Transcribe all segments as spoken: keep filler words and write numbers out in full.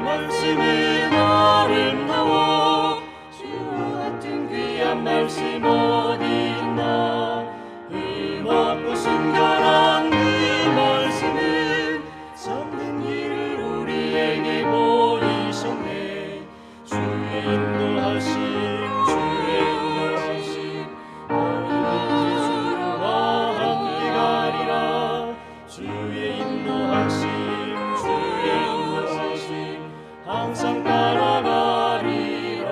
말씀은 아름다워 주와 같은 귀한 말씀 어디 있나. 힘없고 순결한 그 말씀은 참된 길을 우리에게 보이셨네. 주의 인도하심 주의 인도하심 어린이 주와 함께 가리라. 주의 인도하심 주의 인도하심 항상 따라가리라.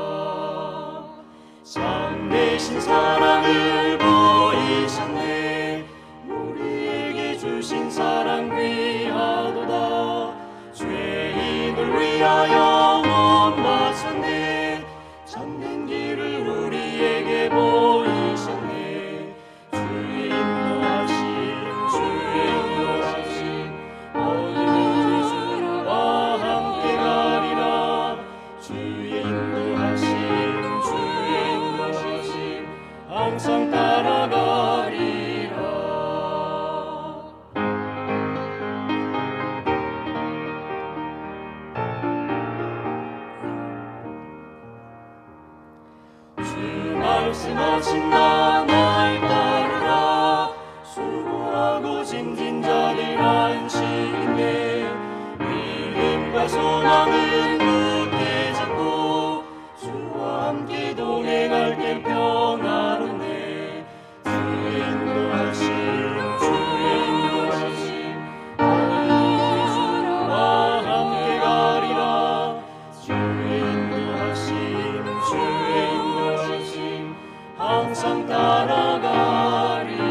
참되신 사랑을 보이셨네. 우리에게 주신 사랑 귀하도다. 죄인을 위하여 못 바쳤네. 참된 길을 우리에게 보이셨네. 주의 인도하심 주의 인도하심 어린이 주와 함께 가리라. 주의 인도하심 주의 인도하심 항상 따라가리라. 주 말씀하신 나 날 따르라. 수고하고 짐진 자들 안식인데 믿음과 소망은 굳게 잡고 주와 함께 동행할 때 평화롭네. 주의 인도하심 주의 인도하심 어린이 주와 함께 가리라. 주의 인도하심 주의 인도하심 항상 따라가리라.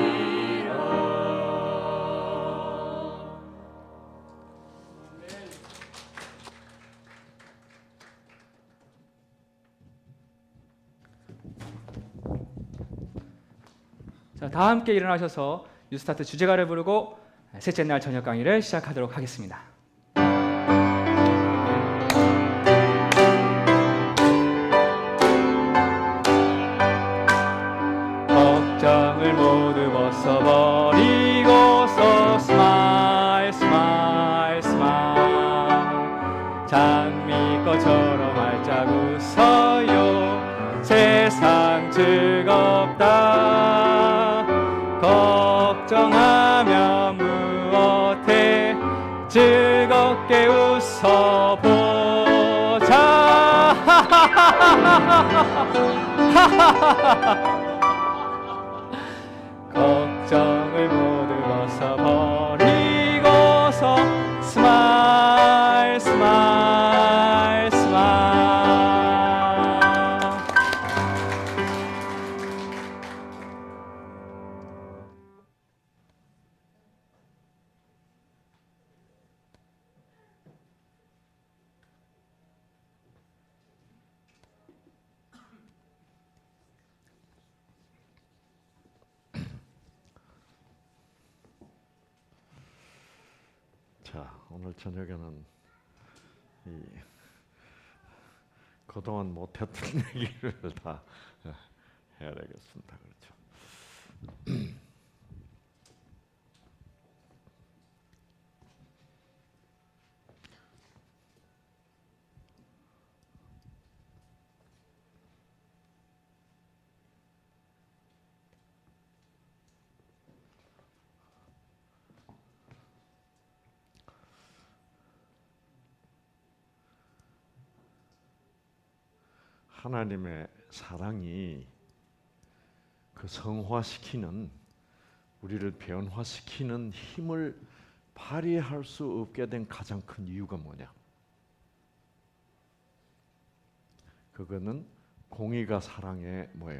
자, 다 함께 일어나셔서 뉴스타트 주제가를 부르고 셋째 날 저녁 강의를 시작하도록 하겠습니다. 걱정을 모두 벗어버리고서 스마일 스마일 스마일 장미꽃처럼 활짝 웃어요. 세상 즐겁다. 걱정하면 무엇해. 즐겁게 웃어보자. 걱정을 모두 벗어버리고서 스마일 스마일 스마일. 자, 오늘 저녁에는 이 그동안 못했던 얘기를 다 해야 되겠습니다. 그렇죠? 하나님의 사랑이 그 성화시키는, 우리를 변화시키는 힘을 발휘할 수 없게 된 가장 큰 이유가 뭐냐? 그거는 공의가 사랑의 뭐예요?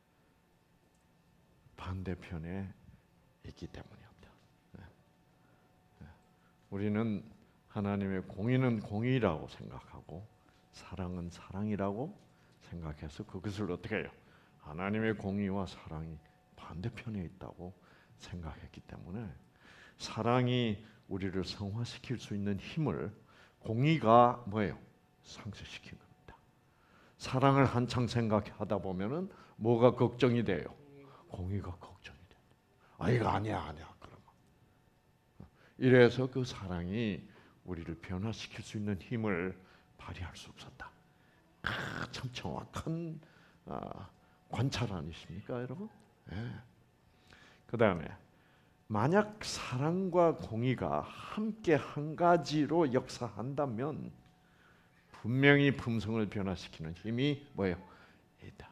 반대편에 있기 때문입니다. 네. 네. 우리는 하나님의 공의는 공의라고 생각하고 사랑은 사랑이라고 생각해서 그것을 어떻게 해요? 하나님의 공의와 사랑이 반대편에 있다고 생각했기 때문에 사랑이 우리를 성화시킬 수 있는 힘을 공의가 뭐예요? 상쇄시킨 겁니다. 사랑을 한창 생각하다 보면은 뭐가 걱정이 돼요? 공의가 걱정이 돼요. 아 이거 아니야 아니야 그러면 이래서 그 사랑이 우리를 변화시킬 수 있는 힘을 발휘할 수 없었다. 아, 참 정확한 아, 관찰 아니십니까, 여러분? 예. 그 다음에 만약 사랑과 공의가 함께 한 가지로 역사한다면 분명히 품성을 변화시키는 힘이 뭐예요? 있다.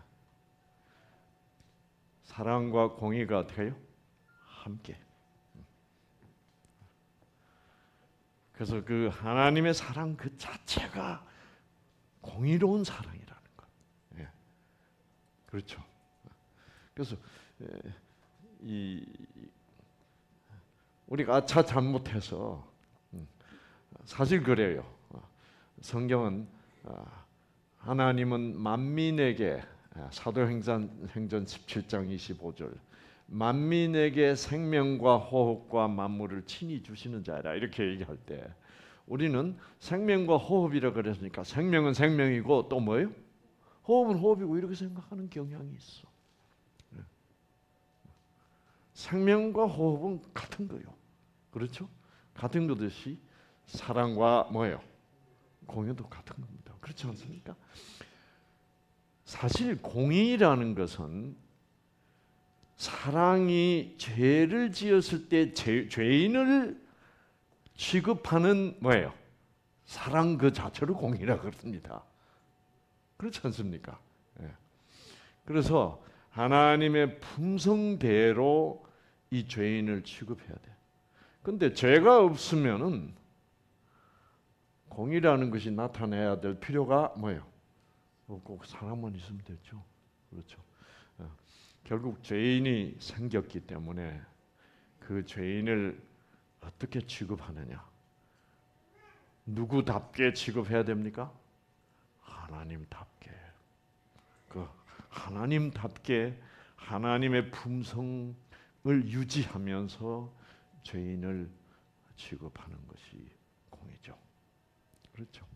사랑과 공의가 어떻게 해요? 함께. 그래서 그 하나님의 사랑 그 자체가 공의로운 사랑이라는 것. 예. 그렇죠. 그래서 이 우리가 아차 잘못해서 사실 그래요. 성경은 하나님은 만민에게 사도행전 행전 십칠 장 이십오 절 만민에게 생명과 호흡과 만물을 친히 주시는 자라 이렇게 얘기할 때 우리는 생명과 호흡이라 그랬으니까 생명은 생명이고 또 뭐예요? 호흡은 호흡이고 이렇게 생각하는 경향이 있어. 생명과 호흡은 같은 거요. 그렇죠? 같은 거듯이 사랑과 뭐예요? 공의도 같은 겁니다. 그렇지 않습니까? 사실 공의라는 것은 사랑이 죄를 지었을 때 죄, 죄인을 취급하는 뭐예요? 사랑 그 자체를 공의라 그럽니다. 그렇지 않습니까? 예. 그래서 하나님의 품성대로 이 죄인을 취급해야 돼. 근데 죄가 없으면은 공의라는 것이 나타내야 될 필요가 뭐예요? 꼭 사랑만 있으면 되죠. 그렇죠. 결국 죄인이 생겼기 때문에 그 죄인을 어떻게 취급하느냐? 누구답게 취급해야 됩니까? 하나님답게. 그 하나님답게 하나님의 품성을 유지하면서 죄인을 취급하는 것이 공의죠. 그렇죠.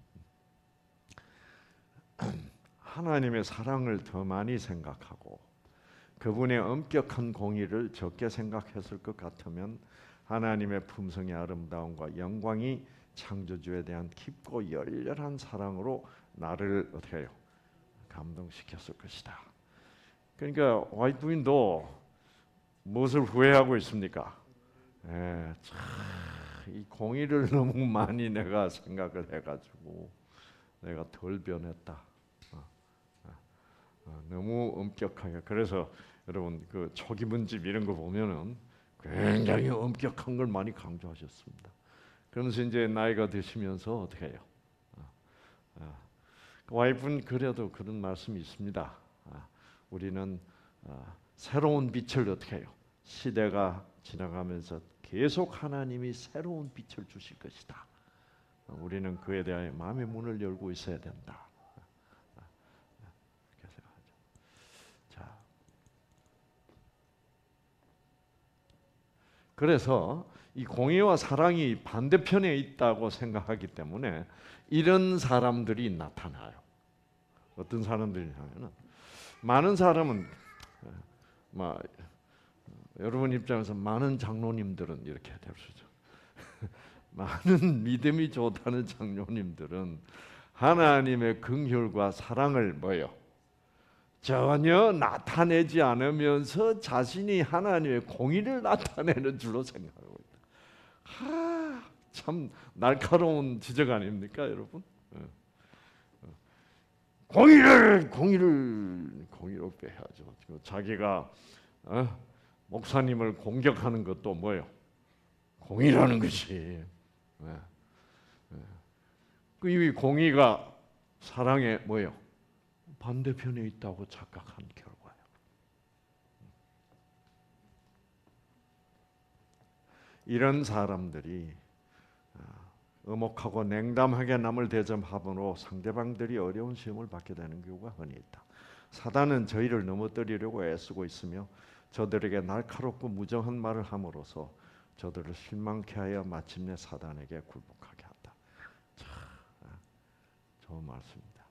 하나님의 사랑을 더 많이 생각하고 그분의 엄격한 공의를 적게 생각했을 것 같으면 하나님의 품성의 아름다움과 영광이 창조주에 대한 깊고 열렬한 사랑으로 나를 어떻게 해요? 감동시켰을 것이다. 그러니까 화이트 부인도 무엇을 후회하고 있습니까? 에, 참, 이 공의를 너무 많이 내가 생각을 해가지고 내가 덜 변했다. 어, 어, 어, 너무 엄격하게. 그래서 여러분 그 초기문집 이런 거 보면은 굉장히 엄격한 걸 많이 강조하셨습니다. 그러면서 이제 나이가 드시면서 어떻게 해요? 어, 어. 와이프는 그래도 그런 말씀이 있습니다. 어, 우리는 어, 새로운 빛을 어떻게 해요? 시대가 지나가면서 계속 하나님이 새로운 빛을 주실 것이다. 어, 우리는 그에 대하여 마음의 문을 열고 있어야 된다. 어, 어, 그렇게 생각하죠. 자, 그래서 이 공의와 사랑이 반대편에 있다고 생각하기 때문에 이런 사람들이 나타나요. 어떤 사람들이냐면은 많은 사람은 막 여러분 입장에서 많은 장로님들은 이렇게 될 수 있죠. 많은 믿음이 좋다는 장로님들은 하나님의 긍휼과 사랑을 뭐요? 전혀 나타내지 않으면서 자신이 하나님의 공의를 나타내는 줄로 생각하고 있다. 하, 참 날카로운 지적 아닙니까, 여러분? 공의를 공의를 공의롭게 해야죠. 자기가 어? 목사님을 공격하는 것도 뭐예요? 공의라는 것이. 네. 네. 이 공의가 사랑의 뭐예요? 반대편에 있다고 착각한 결과예요. 이런 사람들이 엄혹하고 냉담하게 남을 대접함으로 상대방들이 어려운 시험을 받게 되는 경우가 흔히 있다. 사단은 저희를 넘어뜨리려고 애쓰고 있으며 저들에게 날카롭고 무정한 말을 함으로써 저들을 실망케 하여 마침내 사단에게 굴복하게 한다. 참 좋은 말씀입니다.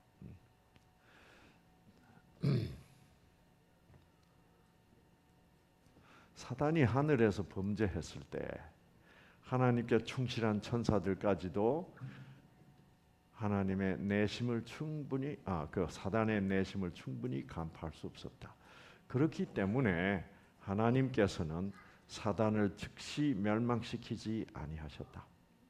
사단이 하늘에서 범죄했을 때 하나님께 충실한 천사들까지도 하나님의 내심을 충분히 아, 그 사단의 내심을 충분히 간파할 수 없었다. 그렇기 때문에 하나님께서는 사단을 즉시 멸망시키지 아니하셨다.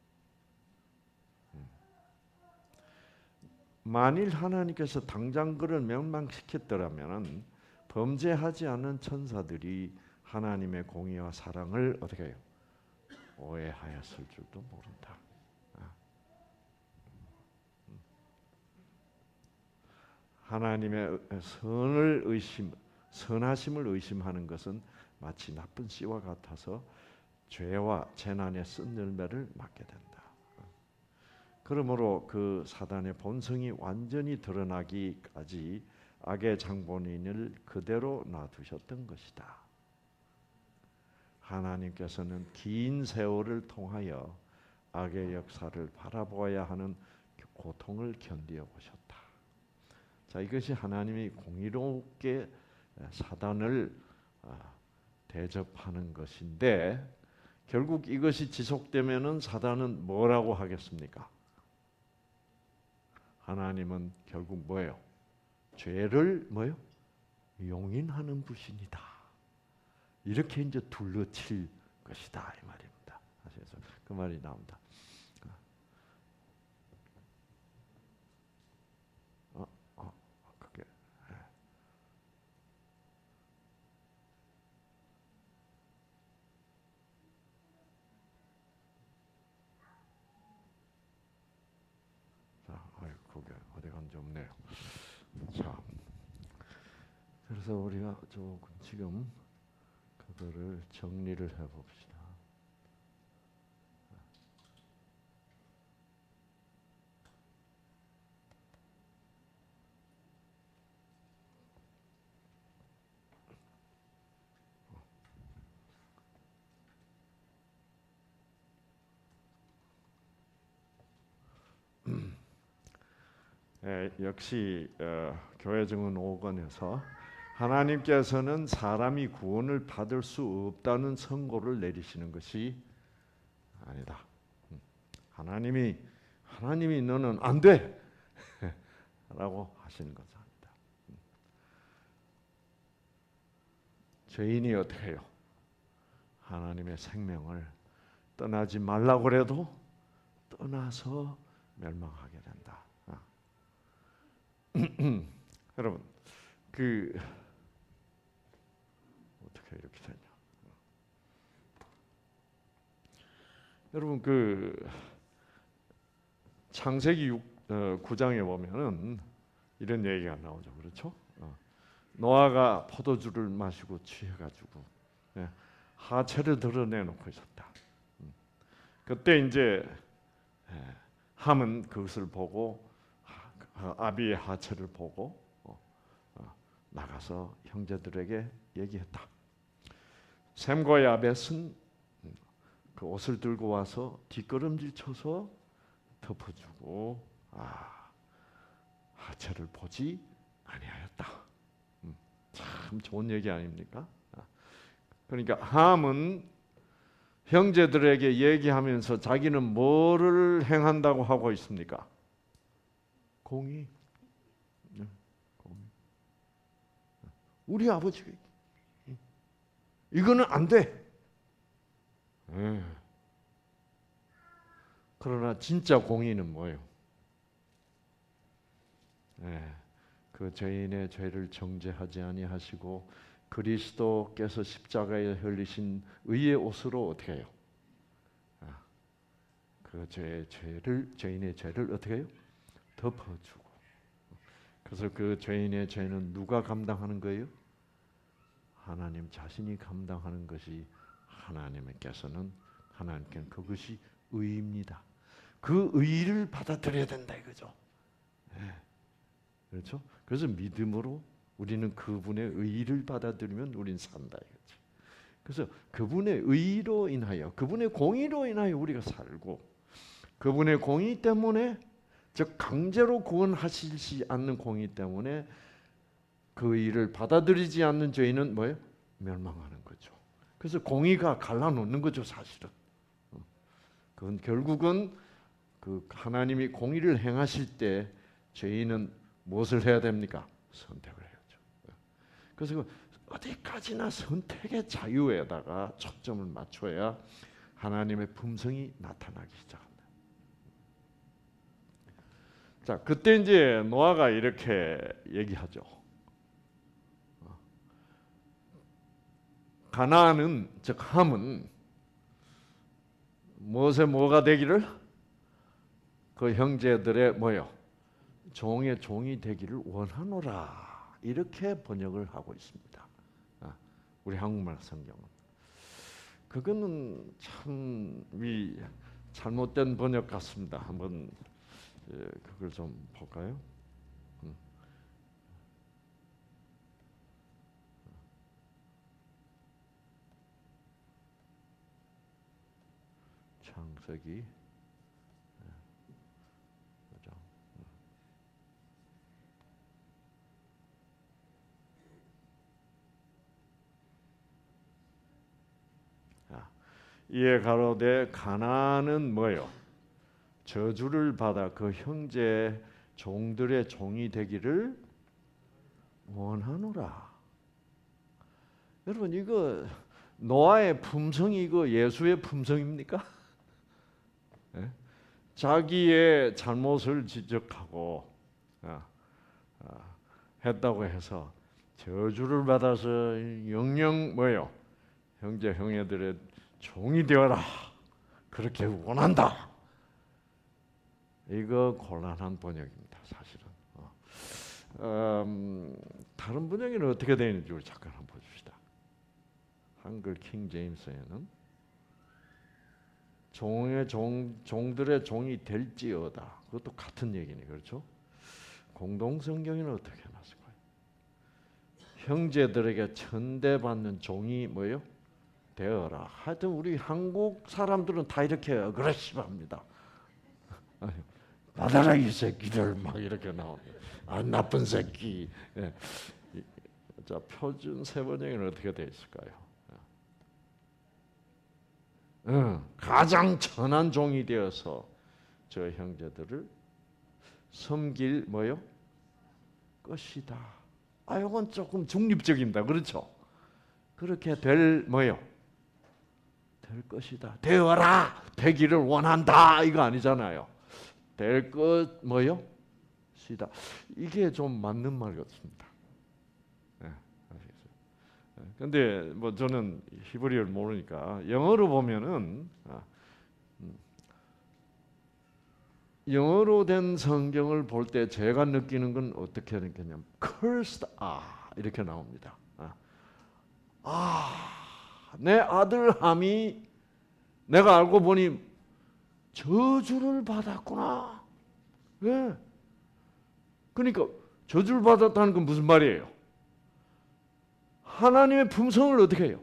만일 하나님께서 당장 그를 멸망시켰더라면 범죄하지 않은 천사들이 하나님의 공의와 사랑을 어떻게 해요? 오해하였을 줄도 모른다. 하나님의 선을 의심, 선하심을 의심하는 것은 마치 나쁜 씨와 같아서 죄와 재난의 쓴 열매를 맞게 된다. 그러므로 그 사단의 본성이 완전히 드러나기까지 악의 장본인을 그대로 놔두셨던 것이다. 하나님께서는 긴 세월을 통하여 악의 역사를 바라보아야 하는 고통을 견디어 보셨다. 자, 이것이 하나님이 공의롭게 사단을 대접하는 것인데, 결국 이것이 지속되면은 사단은 뭐라고 하겠습니까? 하나님은 결국 뭐예요? 죄를 뭐예요? 용인하는 분이다. 이렇게 이제 둘러칠 것이다 이 말입니다. 그래서 그 말이 나온다. 어, 어, 그게. 네. 자, 아이 그게 어디 간지 없네요. 자, 그래서 우리가 조금 지금 그거를 정리를 해봅시다. 예, 역시 어, 교회 증언 오 권에서 하나님께서는 사람이 구원을 받을 수 없다는 선고를 내리시는 것이 아니다. 하나님이 하나님이 너는 안 돼! 라고 하시는 것은 아니다. 죄인이 어떻게 해요? 하나님의 생명을 떠나지 말라고 해도 떠나서 멸망하게 된다. 여러분, 그 어떻게 이렇게 되냐? 여러분, 그 창세기 육, 어, 구 장에 보면은 이런 얘기가 나오죠, 그렇죠? 어. 노아가 포도주를 마시고 취해가지고 예, 하체를 드러내놓고 있었다. 음. 그때 이제 예, 함은 그것을 보고 아비의 하체를 보고 어, 어, 나가서 형제들에게 얘기했다. 셈과 야벳은 그 옷을 들고 와서 뒷걸음질 쳐서 덮어주고 아, 하체를 보지 아니하였다. 음, 참 좋은 얘기 아닙니까? 아, 그러니까 함은 형제들에게 얘기하면서 자기는 뭐를 행한다고 하고 있습니까? 공의. 공의. 우리 아버지가 이거는 안 돼. 네. 그러나 진짜 공의는 뭐예요? 네. 그 죄인의 죄를 정죄하지 아니하시고 그리스도께서 십자가에 흘리신 의의 옷으로 어떻게 해요? 그 죄의 죄를 죄인의 죄를 어떻게 해요? 덮어주고. 그래서 그 죄인의 죄는 누가 감당하는 거예요? 하나님 자신이 감당하는 것이 하나님께서는 하나님께는 그것이 의입니다. 그 의를 받아들여야 된다 이거죠. 네. 그렇죠? 그래서 믿음으로 우리는 그분의 의를 받아들이면 우린 산다 이거죠. 그래서 그분의 의로 인하여, 그분의 공의로 인하여 우리가 살고, 그분의 공의 때문에, 즉 강제로 구원하시지 않는 공의 때문에 그 의를 받아들이지 않는 죄인은 뭐예요? 멸망하는 거죠. 그래서 공의가 갈라놓는 거죠, 사실은. 그건 결국은 그 하나님이 공의를 행하실 때 죄인은 무엇을 해야 됩니까? 선택을 해야죠. 그래서 그 어디까지나 선택의 자유에다가 초점을 맞춰야 하나님의 품성이 나타나기 시작합니다. 자, 그때 이제 노아가 이렇게 얘기하죠. 가나안은, 즉 함은 무엇에 뭐가 되기를? 그 형제들의 뭐요? 종의 종이 되기를 원하노라. 이렇게 번역을 하고 있습니다. 우리 한국말 성경은. 그거는 참 이 잘못된 번역 같습니다. 한번 그걸 좀 볼까요? 창세기 이에 가로되 가나안은 뭐요? 저주를 받아 그 형제 종들의 종이 되기를 원하노라. 여러분 이거 노아의 품성이 이거 예수의 품성입니까? 네? 자기의 잘못을 지적하고 아, 아, 했다고 해서 저주를 받아서 영영 뭐요? 형제 형제들의 종이 되어라. 그렇게 원한다. 이거 곤란한 번역입니다. 사실은. 어. 음, 다른 번역에는 어떻게 되어 있는지 우리 잠깐 한번 보십시다. 한글 킹 제임스에는 종의 종, 종들의 종이 될지어다. 그것도 같은 얘기네. 그렇죠? 공동성경에는 어떻게 해놨을까요? 형제들에게 천대받는 종이 뭐예요? 되어라. 하여튼 우리 한국 사람들은 다 이렇게 어그레시브합니다. 받아라 이 새끼들 막 이렇게 나옵니다. 아 나쁜 새끼. 예. 자 표준 세번역에는 어떻게 되어 있을까요? 응, 가장 천한 종이 되어서 저 형제들을 섬길 뭐요? 것이다. 아 이건 조금 중립적입니다. 그렇죠? 그렇게 될 뭐요? 될 것이다. 되어라. 되기를 원한다. 이거 아니잖아요. 될 것 뭐요? 시다. 이게 좀 맞는 말 같습니다. 네, 아시겠어요? 근데 뭐 저는 히브리어를 모르니까 영어로 보면은 아, 음, 영어로 된 성경을 볼 때 제가 느끼는 건 어떻게 느끼냐면 cursed are 이렇게 나옵니다. 아, 아 내 아들 함이 내가 알고 보니 저주를 받았구나. 왜? 그러니까 저주를 받았다는 건 무슨 말이에요? 하나님의 품성을 어떻게 해요?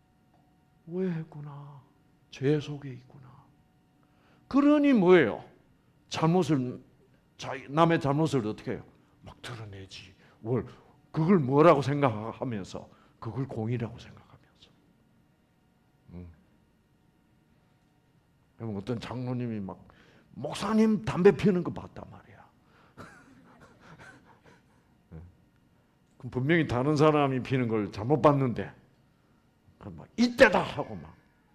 오해했구나. 죄 속에 있구나. 그러니 뭐예요? 잘못을 남의 잘못을 어떻게 해요? 막 드러내지. 뭘 그걸 뭐라고 생각하면서 그걸 공의라고 생각하면서. 음. 그럼 어떤 장로님이 막 목사님 담배 피우는 거 봤단 말이야. 그럼 분명히 다른 사람이 피는 걸 잘못 봤는데, 그럼 막 이때다 하고 막.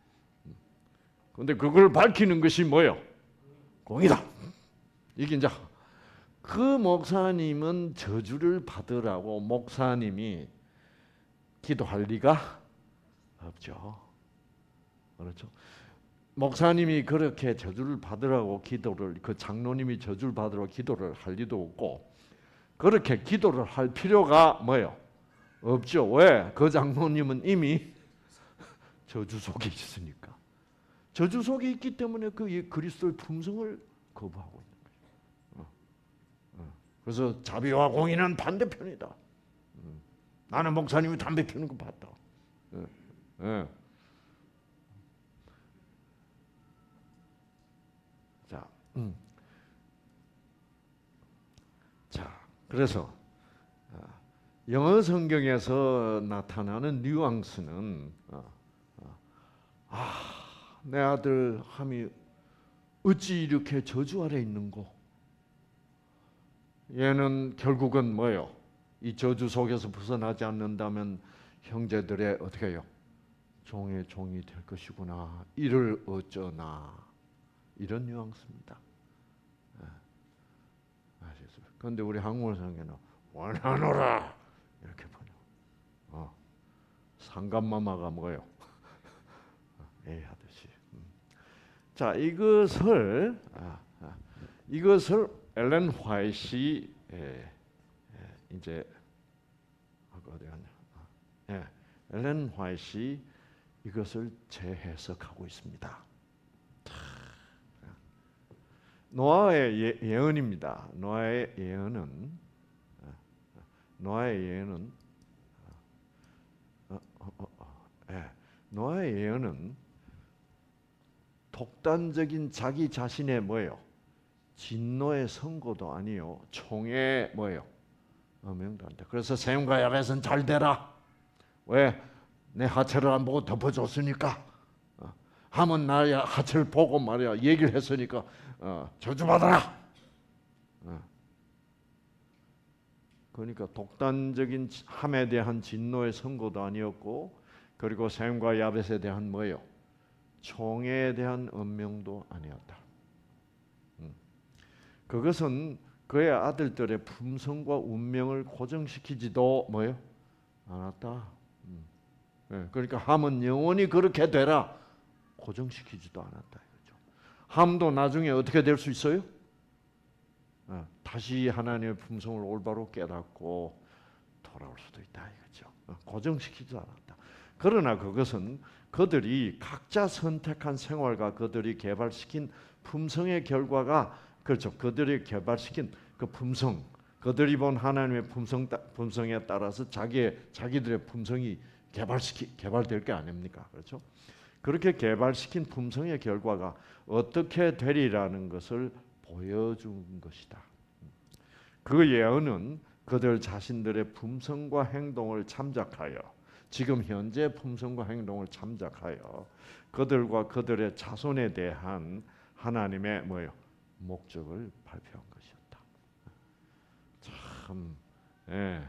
근데 그걸 밝히는 것이 뭐예요? 공의다. 이게 이제 그 목사님은 저주를 받으라고 목사님이 기도할 리가 없죠. 그렇죠? 목사님이 그렇게 저주를 받으라고 기도를, 그 장로님이 저주를 받으라고 기도를 할 리도 없고, 그렇게 기도를 할 필요가 뭐예요? 없죠. 왜? 그 장로님은 이미 저주 속에 있으니까. 저주 속에 있기 때문에 그 그리스도의 품성을 거부하고 있는 거죠. 그래서 자비와 공의는 반대편이다. 나는 목사님이 담배 피우는 거 봤다. 자, 음. 자, 그래서 영어 성경에서 나타나는 뉘앙스는 아, 내 아들 함이 어찌 이렇게 저주 아래 있는고? 얘는 결국은 뭐예요? 이 저주 속에서 벗어나지 않는다면 형제들의 어떻게 해요? 종의 종이 될 것이구나. 이를 어쩌나. 이런 뉘앙스입니다. 아시겠어요? 그런데 우리 한국어 성경에는 원하노라 이렇게 번역. 어. 상감마마가 뭐예요? 애 하듯이. 음. 자, 이것을 아, 아, 이것을 엘렌 화이트이 예, 예, 이제 어디 갔냐? 예, 엘렌 화이트이 이것을 재해석하고 있습니다. 노아의 예, 예언입니다. 노아의 예언은 노아의 예언은 어, 어, 어, 어, 예, 노아의 예언은 독단적인 자기 자신의 뭐예요? 진노의 선고도 아니요 총의 뭐예요? 어명도 안 돼. 그래서 셈과 야벳은 잘 되라. 왜? 내 하체를 안 보고 덮어줬으니까. 어. 함은 나의 하체를 보고 말이야 얘기를 했으니까 어, 저주받아라. 어. 그러니까 독단적인 함에 대한 진노의 선고도 아니었고, 그리고 셈과 야벳에 대한 뭐예요? 총에 대한 언명도 아니었다. 음. 그것은 그의 아들들의 품성과 운명을 고정시키지도 뭐예요? 않았다. 음. 네, 그러니까 함은 영원히 그렇게 되라 고정시키지도 않았다 이거죠. 함도 나중에 어떻게 될 수 있어요? 어, 다시 하나님의 품성을 올바로 깨닫고 돌아올 수도 있다 이거죠. 어, 고정시키지 않았다. 그러나 그것은 그들이 각자 선택한 생활과 그들이 개발시킨 품성의 결과가, 그렇죠. 그들이 개발시킨 그 품성, 그들이 본 하나님의 품성 품성에 따라서 자기의 자기들의 품성이 개발시키 개발될 게 아닙니까? 그렇죠? 그렇게 개발시킨 품성의 결과가 어떻게 되리라는 것을 보여준 것이다. 그 예언은 그들 자신들의 품성과 행동을 참작하여, 지금 현재 품성과 행동을 참작하여 그들과 그들의 자손에 대한 하나님의 뭐요? 목적을 발표한 것이었다. 참, 예,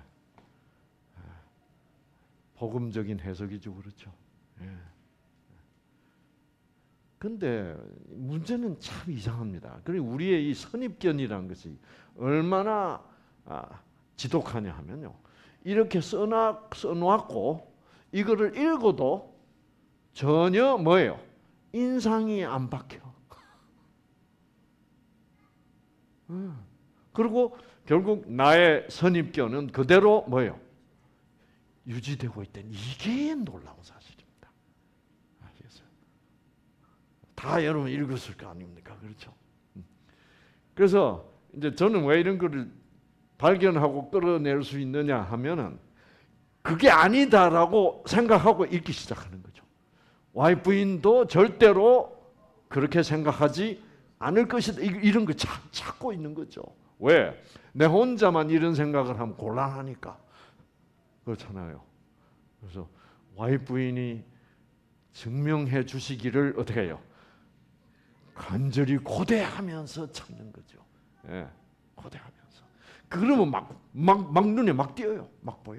복음적인 해석이죠, 그렇죠? 예. 근데 문제는 참 이상합니다. 그리고 우리의 이 선입견이라는 것이 얼마나 아, 지독하냐 하면요. 이렇게 써놔, 써놓았고 이거를 읽어도 전혀 뭐예요? 인상이 안 박혀. 그리고 결국 나의 선입견은 그대로 뭐예요? 유지되고 있다는 이게 놀라운 사실입니다. 아시겠어요? 다 여러분 읽었을 거 아닙니까? 그렇죠? 그래서 이제 저는 왜 이런 거를 발견하고 끌어낼 수 있느냐 하면은 그게 아니다라고 생각하고 읽기 시작하는 거죠. 와이프인도 절대로 그렇게 생각하지 않을 것이다. 이런 거 찾고 있는 거죠. 왜? 내 혼자만 이런 생각을 하면 곤란하니까. 그렇잖아요. 그래서 와이프인이 증명해 주시기를 어떻게 해요? 간절히 고대하면서 찾는 거죠. 예, 고대하면서. 그러면 막, 막, 막 눈에 막 띄어요. 막 보여.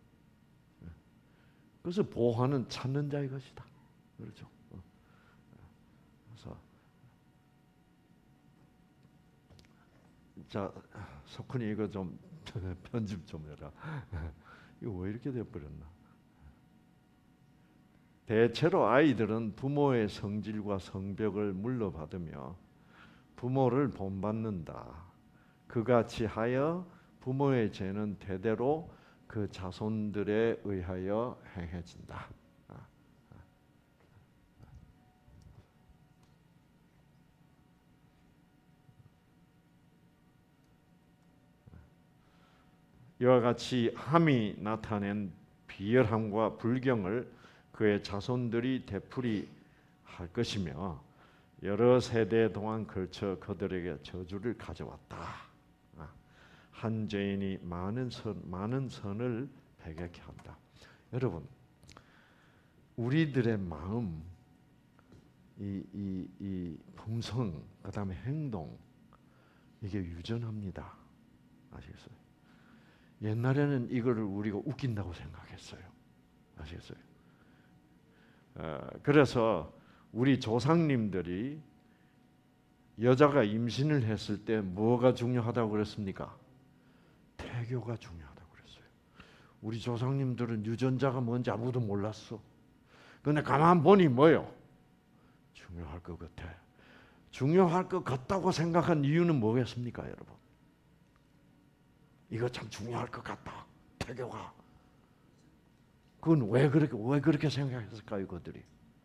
그래서 보호하는 찾는 자의 것이다. 그렇죠. 그래서 자, 석훈이 이거 좀 편집 좀 해라. 이거 왜 이렇게 돼버렸나? 대체로 아이들은 부모의 성질과 성벽을 물려받으며 부모를 본받는다. 그같이 하여 부모의 죄는 대대로 그 자손들에 의하여 행해진다. 이와 같이 함이 나타낸 비열함과 불경을 그의 자손들이 되풀이 할 것이며 여러 세대 동안 걸쳐 그들에게 저주를 가져왔다. 한 죄인이 많은 선, 많은 선을 배격케 한다. 여러분, 우리들의 마음 이, 이, 이 품성, 그 다음에 행동, 이게 유전합니다. 아시겠어요? 옛날에는 이거를 우리가 웃긴다고 생각했어요. 아시겠어요? 어, 그래서 우리 조상님들이 여자가 임신을 했을 때 뭐가 중요하다고 그랬습니까? 태교가 중요하다고 그랬어요. 우리 조상님들은 유전자가 뭔지 아무도 몰랐어. 근데 가만 보니 뭐요? 중요할 것 같아. 중요할 것 같다고 생각한 이유는 뭐겠습니까, 여러분? 이거 참 중요할 것 같다. 태교가. 그건 왜 그렇게 왜 그렇게 생각했을까요, 그들이?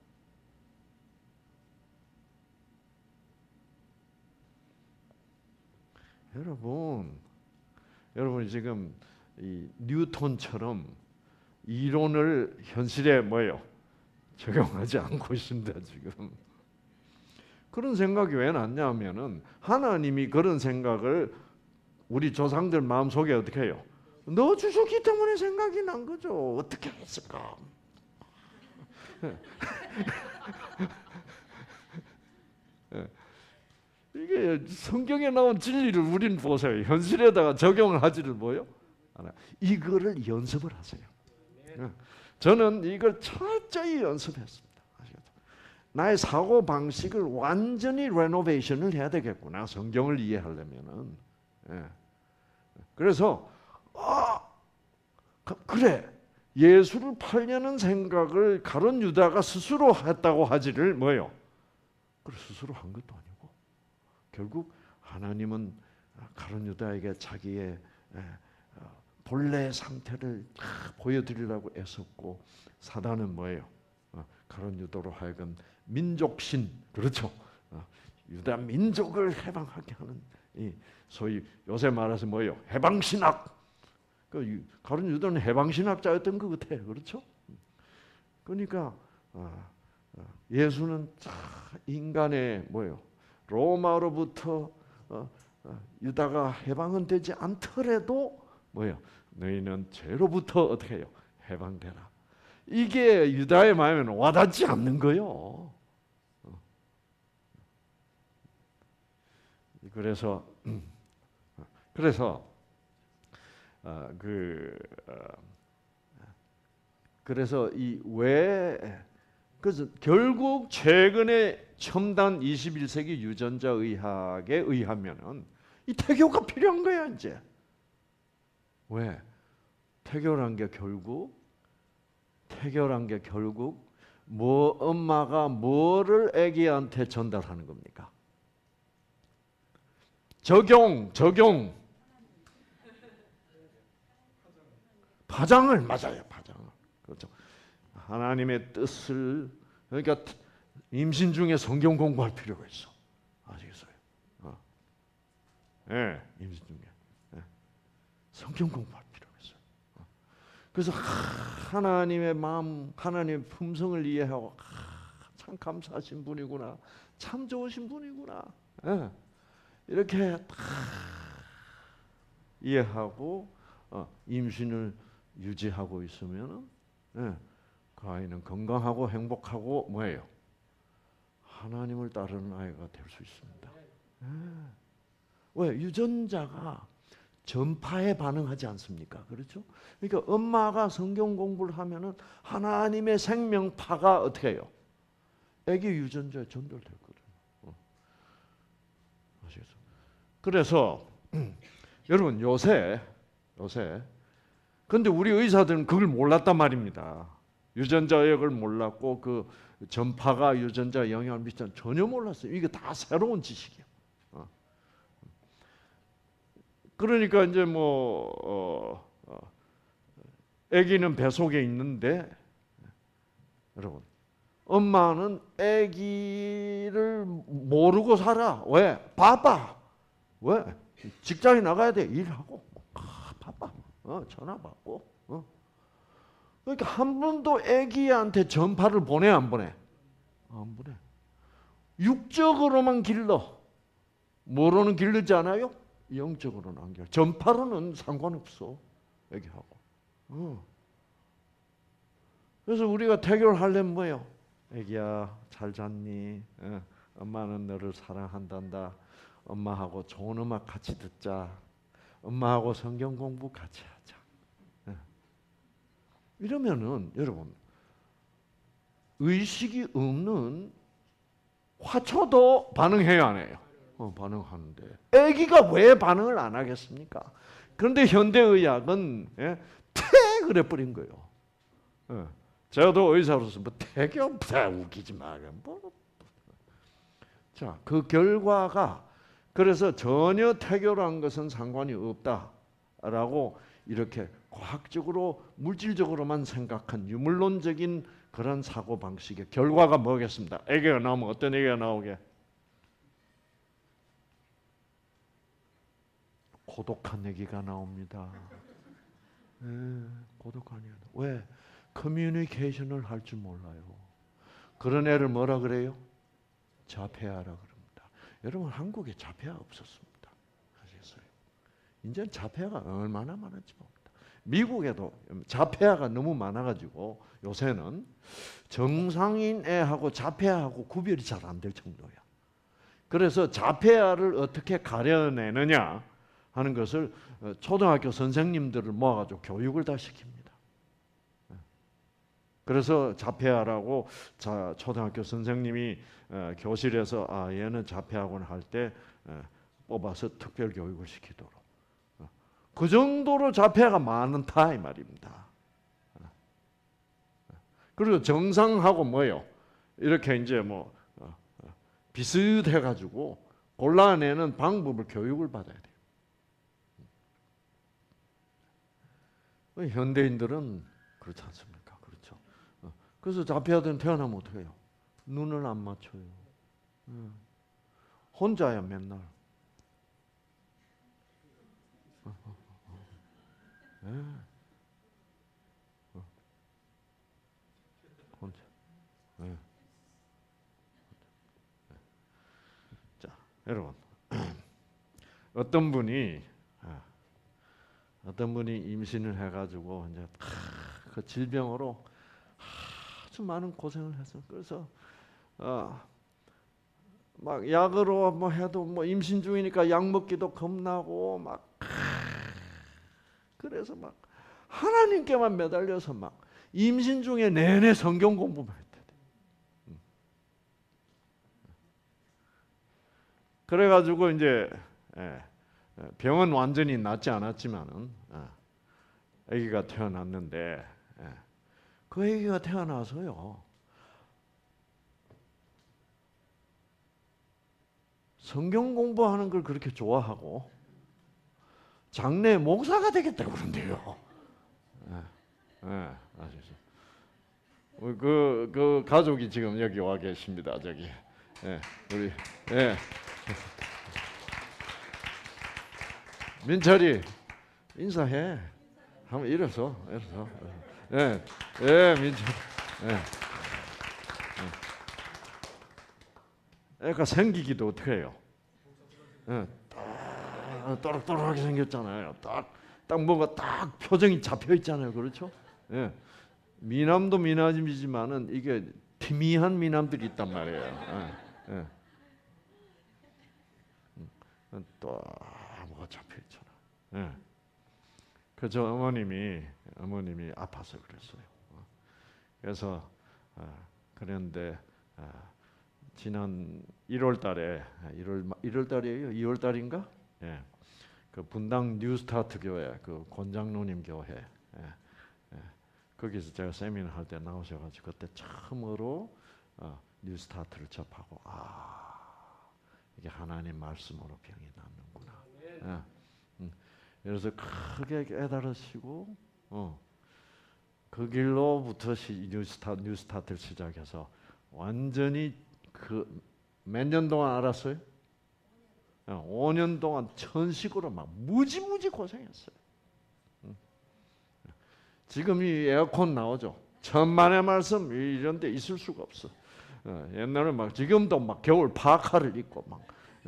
여러분, 여러분 지금 이 뉴턴처럼 이론을 현실에 뭐예요? 적용하지 않고 있습니다, 지금. 그런 생각이 왜 났냐면은 하나님이 그런 생각을 우리 조상들 마음속에 어떻게 해요? 넣어주셨기 때문에 생각이 난 거죠. 어떻게 했을까? 이게 성경에 나온 진리를 우리는 보세요. 현실에다가 적용을 하지를 뭐요? 이거를 연습을 하세요. 저는 이걸 철저히 연습했습니다. 나의 사고 방식을 완전히 레노베이션을 해야 되겠구나. 성경을 이해하려면은. 그래서 아, 그래. 예수를 팔려는 생각을 가룟 유다가 스스로 했다고 하지를 뭐요? 그래 스스로 한 것도 아니고 결국 하나님은 가룟 유다에게 자기의 본래 상태를 보여드리려고 애썼고 사단은 뭐예요? 가룟 유다로 하여금 민족신 그렇죠? 유다 민족을 해방하게 하는 이 소위 요새 말해서 뭐예요? 해방신학. 그 가룟 유다는 해방신학자였던 것 같아요. 그렇죠? 그러니까 예수는 인간의 뭐예요? 로마로부터 유다가 해방은 되지 않더라도 뭐예요? 너희는 죄로부터 어떻게 해요? 해방되라. 이게 유다의 마음에는 와닿지 않는 거요. 그래서 그래서 어, 그 어, 그래서 이 왜 그래서 결국 최근에 첨단 이십일 세기 유전자 의학에 의하면은 이 태교가 필요한 거야 이제. 왜? 태교란 게 결국 태교란 게 결국 뭐 엄마가 뭐를 아기한테 전달하는 겁니까? 적용, 적용. 파장을 맞아요, 파장을. 그렇죠. 하나님의 뜻을 그러니까 임신 중에 성경 공부할 필요가 있어. 아시겠어요? 어. 네, 임신 중에 네. 성경 공부할 필요가 있어요. 어. 그래서 하나님의 마음, 하나님의 품성을 이해하고 아, 참 감사하신 분이구나, 참 좋으신 분이구나. 네. 이렇게 다 이해하고 어, 임신을 유지하고 있으면 예, 그 아이는 건강하고 행복하고 뭐예요? 하나님을 따르는 아이가 될 수 있습니다. 예. 왜? 유전자가 전파에 반응하지 않습니까? 그렇죠? 그러니까 엄마가 성경 공부를 하면은 하나님의 생명파가 어떻게 해요? 아기 유전자에 전달되거든요. 어. 아시겠어요? 그래서 여러분 요새 요새 근데 우리 의사들은 그걸 몰랐단 말입니다. 유전자 의학을 몰랐고 그 전파가 유전자 영향을 미치는 전혀 몰랐어요. 이게 다 새로운 지식이야. 어. 그러니까 이제 뭐 어, 어, 아기는 뱃속에 있는데 여러분 엄마는 아기를 모르고 살아. 왜? 바빠. 왜? 직장에 나가야 돼. 일하고. 아, 바빠. 어, 전화 받고. 어. 그러니까 한 번도 아기한테 전파를 보내 안 보내? 안 보내. 육적으로만 길러. 뭐로는 길르지 않아요? 영적으로는 안 길러. 전파로는 상관없어. 아기하고. 어. 그래서 우리가 태교를 하려면 뭐예요? 아기야, 잘 잤니? 어, 엄마는 너를 사랑한단다. 엄마하고 좋은 음악 같이 듣자. 엄마하고 성경 공부 같이 하자. 어. 이러면은 여러분 의식이 없는 화초도 반응해요, 안 해요? 어, 반응하는데 아기가 왜 반응을 안 하겠습니까? 그런데 현대의학은 예, 태 그래 버린 거예요. 예. 저도 의사로서 뭐 태교 웃기지 마. 뭐. 자, 그 결과가 그래서 전혀 태교란 것은 상관이 없다라고 이렇게 과학적으로 물질적으로만 생각한 유물론적인 그런 사고 방식의 결과가 뭐겠습니다? 아기가 나오면 어떤 아기가 나오게? 고독한 아기가 나옵니다. 네, 고독한 아기가. 왜? 커뮤니케이션을 할 줄 몰라요. 그런 애를 뭐라 그래요? 자폐아라 그럽니다. 여러분 한국에 자폐아 없었습니다. 아시겠어요? 이제 자폐아가 얼마나 많은지 봅니다. 미국에도 자폐아가 너무 많아가지고 요새는 정상인 애하고 자폐아하고 구별이 잘 안 될 정도야. 그래서 자폐아를 어떻게 가려내느냐 하는 것을 초등학교 선생님들을 모아가지고 교육을 다 시킵니다. 그래서 자폐아라고 자, 초등학교 선생님이 어, 교실에서 아 얘는 자폐아군 할 때 어, 뽑아서 특별 교육을 시키도록. 어. 그 정도로 자폐아가 많다 이 말입니다. 어. 그리고 정상하고 뭐요? 이렇게 이제 뭐 어, 어, 비슷해 가지고 골라내는 방법을 교육을 받아야 돼요. 현대인들은 그렇지 않습니까? 그래서 자폐아들은 태어나면 어떻게 해요? 눈을 안 맞춰요. 혼자야 맨날. 혼자. 자, 여러분 어떤 분이 어떤 분이 임신을 해가지고 이제 그 질병으로 아주 많은 고생을 했어. 그래서 어, 막 약으로 뭐 해도 뭐 임신 중이니까 약 먹기도 겁나고 막 그래서 막 하나님께만 매달려서 막 임신 중에 내내 성경 공부만 했대. 그래가지고 이제 병은 완전히 낫지 않았지만은 아기가 태어났는데. 그 아기가 태어나서요. 성경 공부하는 걸 그렇게 좋아하고 장래 목사가 되겠다고 그런대요. 네, 네, 아시죠? 그, 그 가족이 지금 여기 와 계십니다. 저기, 네, 우리, 네. 민철이 인사해. 한번 일어서, 일어서. 예, 예, 민철. 예. 애가 생기기도 어떻게 해요? 예, 딱 또락또락하게 생겼잖아요. 딱, 딱 뭔가 딱 표정이 잡혀 있잖아요. 그렇죠? 예. 미남도 미남이지만은 이게 희미한 미남들이 있단 말이에요. 예, 예. 또 뭐가 잡혀 있잖아. 예. 그저 어머님이 어머님이 아파서 그랬어요. 그래서 그런데 지난 일월 달에 일월 일월 달이에요. 이월 달인가? 예. 그 분당 뉴스타트 교회 그 권장로님 교회 예. 예. 거기서 제가 세미나 할 때 나오셔가지고 그때 처음으로 어, 뉴스타트를 접하고 아 이게 하나님 말씀으로 병이 낫는구나. 예. 음. 그래서 크게 깨달으시고 어. 그 길로부터 시, 뉴스타, 뉴스타트를 시작해서 완전히 그 몇 년 동안 알았어요? 오 년 동안 천식으로 막 무지무지 고생했어요. 지금 이 에어컨 나오죠. 천만의 말씀 이런 데 있을 수가 없어. 옛날에 막 지금도 막 겨울 파카를 입고 막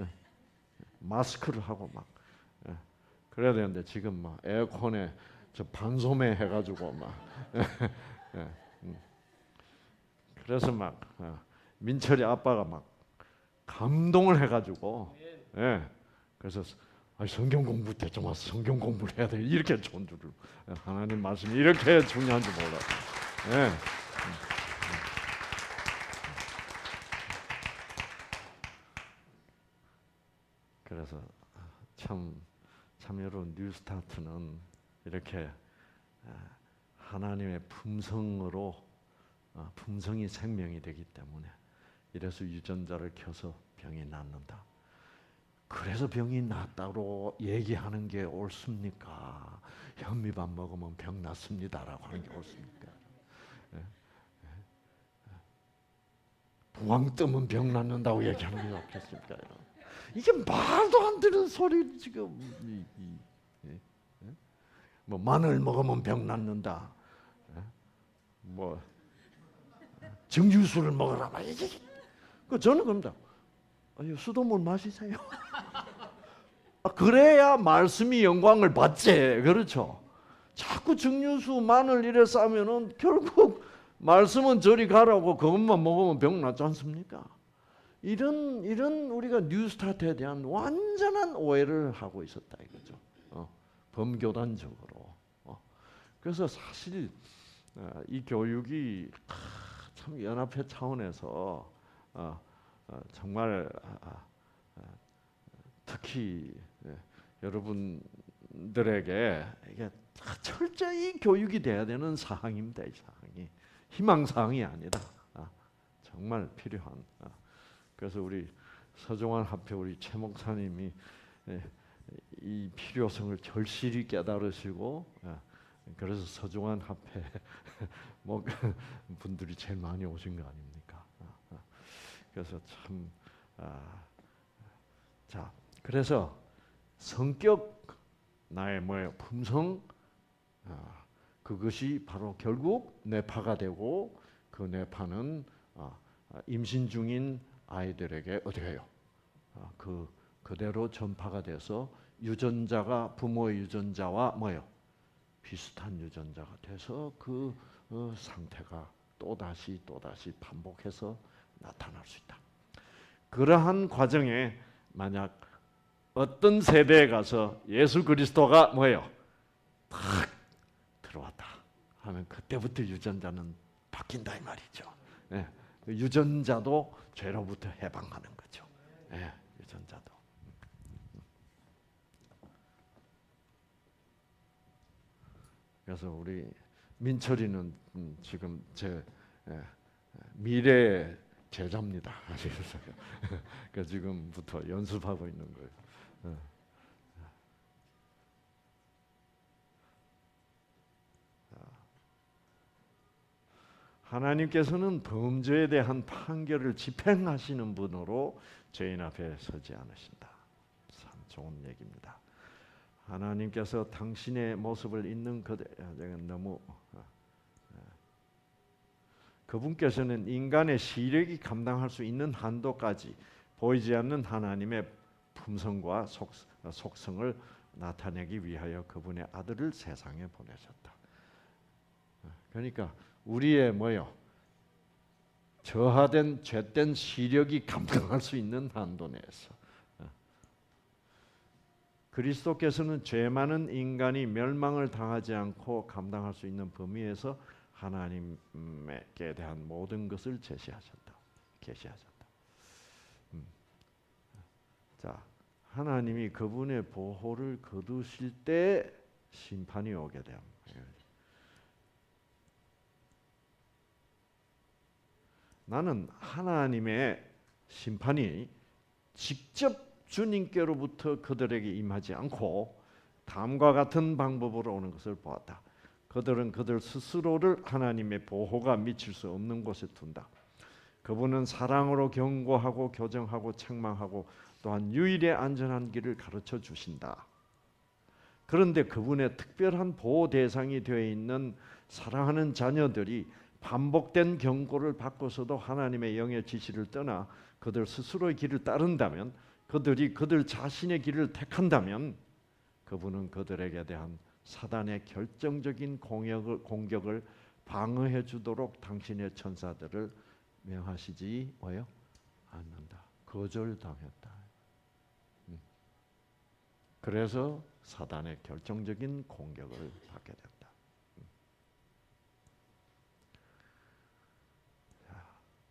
마스크를 하고 막 그래야 되는데 지금 막 에어컨에 저 반소매 해가지고 막 그래서 막 민철이 아빠가 막 감동을 해가지고, 예, 그래서 아니, 성경 공부 때 좀 와서 성경 공부를 해야 돼 이렇게 전주를 하나님 말씀이 이렇게 중요한지 몰랐어요. 예. 그래서 참, 참 여러분 뉴스타트는 이렇게 하나님의 품성으로 품성이 생명이 되기 때문에 이래서 유전자를 켜서 병이 낫는다. 그래서 병이 낫다고 얘기하는 게 옳습니까? 현미밥 먹으면 병 낫습니다라고 하는 게 옳습니까? 부항 뜨면 병 낫는다고 얘기하는 게 옳겠습니까? 이게 말도 안 되는 소리 지금. 이, 이, 예? 뭐 마늘 먹으면 병 낫는다. 예? 뭐 증류수를 먹으라. 그 저는 그럽니다. 아니, 수돗물 마시세요. 그래야 말씀이 영광을 받지. 그렇죠. 자꾸 증류수 마늘 이래 싸면은 결국 말씀은 저리 가라고 그것만 먹으면 병 낫지 않습니까? 이런 이런 우리가 뉴스타트에 대한 완전한 오해를 하고 있었다 이거죠. 어, 범교단적으로. 어. 그래서 사실 어, 이 교육이 참 연합회 차원에서 어, 어, 정말 아, 아, 특히 예, 여러분들에게 이게 철저히 교육이 돼야 되는 사항입니다. 이 사항이 희망 사항이 아니다. 아, 정말 필요한. 아. 그래서 우리 서종환 합회 우리 최 목사님이 예, 이 필요성을 절실히 깨달으시고 예, 그래서 서종환 합회 뭐 분들이 제일 많이 오신 거 아닙니까? 그래서 참 아, 자 그래서 성격 나의 뭐예요 품성 아, 그것이 바로 결국 뇌파가 되고 그 뇌파는 아, 임신 중인 아이들에게 어떻게 해요? 아, 그 그대로 전파가 돼서 유전자가 부모의 유전자와 뭐요? 비슷한 유전자가 돼서 그 어, 상태가 또 다시 또 다시 반복해서 나타날 수 있다. 그러한 과정에 만약 어떤 세대에 가서 예수 그리스도가 뭐예요? 탁 들어왔다 하면 그때부터 유전자는 바뀐다 이 말이죠. 네. 유전자도 죄로부터 해방하는 거죠. 네. 유전자도. 그래서 우리 민철이는 지금 제 미래 제자입니다. 그래서 지금부터 연습하고 있는 거예요. 하나님께서는 범죄에 대한 판결을 집행하시는 분으로 죄인 앞에 서지 않으신다. 참 좋은 얘기입니다. 하나님께서 당신의 모습을 있는 그대 너무 그분께서는 인간의 시력이 감당할 수 있는 한도까지 보이지 않는 하나님의 품성과 속, 속성을 나타내기 위하여 그분의 아들을 세상에 보내셨다. 그러니까 우리의 뭐요? 저하된 죄된 시력이 감당할 수 있는 한도 내에서 그리스도께서는 죄 많은 인간이 멸망을 당하지 않고 감당할 수 있는 범위에서 하나님께 대한 모든 것을 제시하셨다. 계시하셨다. 음. 자, 하나님이 그분의 보호를 거두실 때 심판이 오게 됩니다. 나는 하나님의 심판이 직접 주님께로부터 그들에게 임하지 않고 다음과 같은 방법으로 오는 것을 보았다. 그들은 그들 스스로를 하나님의 보호가 미칠 수 없는 곳에 둔다. 그분은 사랑으로 경고하고 교정하고 책망하고 또한 유일의 안전한 길을 가르쳐 주신다. 그런데 그분의 특별한 보호 대상이 되어 있는 사랑하는 자녀들이 반복된 경고를 받고서도 하나님의 영의 지시를 떠나 그들 스스로의 길을 따른다면, 그들이 그들 자신의 길을 택한다면 그분은 그들에게 대한 사단의 결정적인 공격을, 공격을 방어해 주도록 당신의 천사들을 명하시지 뭐요? 않는다. 거절당했다. 음. 그래서 사단의 결정적인 공격을 받게 된다. 음. 자,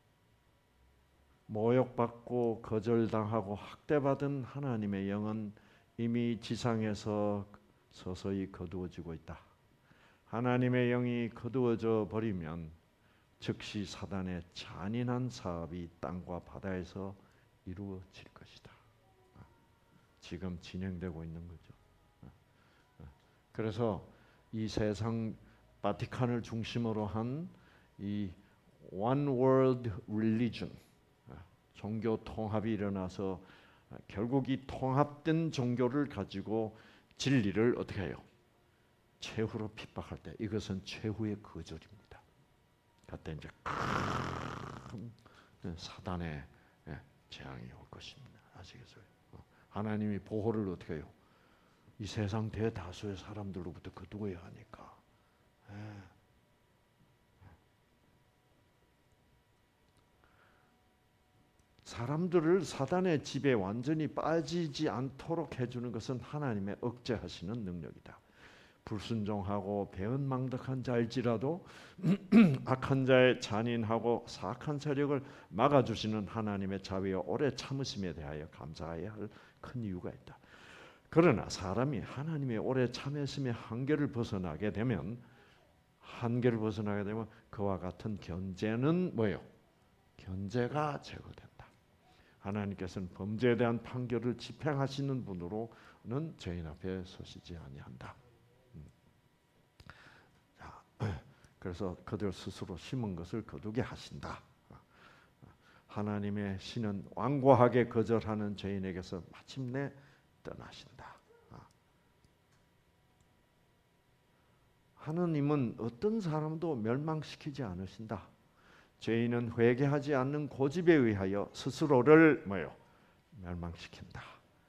모욕받고 거절당하고 학대받은 하나님의 영은 이미 지상에서 서서히 거두어지고 있다. 하나님의 영이 거두어져 버리면 즉시 사단의 잔인한 사업이 땅과 바다에서 이루어질 것이다. 지금 진행되고 있는 거죠. 그래서 이 세상 바티칸을 중심으로 한 이 One World Religion, 종교 통합이 일어나서 결국 이 통합된 종교를 가지고 진리를 어떻게 해요? 최후로 핍박할 때 이것은 최후의 거절입니다. 그때 이제 큰 사단의 재앙이 올 것입니다. 아시겠어요? 하나님이 보호를 어떻게 해요? 이 세상 대다수의 사람들로부터 거두어야 하니까. 사람들을 사단의 집에 완전히 빠지지 않도록 해주는 것은 하나님의 억제하시는 능력이다. 불순종하고 배은망덕한 자일지라도 악한 자의 잔인하고 사악한 세력을 막아주시는 하나님의 자비와 오래 참으심에 대하여 감사해야 할 큰 이유가 있다. 그러나 사람이 하나님의 오래 참으심의 한계를 벗어나게 되면 한계를 벗어나게 되면 그와 같은 견제는 뭐예요? 견제가 제거된다. 하나님께서는 범죄에 대한 판결을 집행하시는 분으로는 죄인 앞에 서시지 아니한다. 그래서 그들 스스로 심은 것을 거두게 하신다. 하나님의 신은 완고하게 거절하는 죄인에게서 마침내 떠나신다. 하나님은 어떤 사람도 멸망시키지 않으신다. 죄인은 회개하지 않는 고집에 의하여 스스로를 뭐요? 멸망시킨다.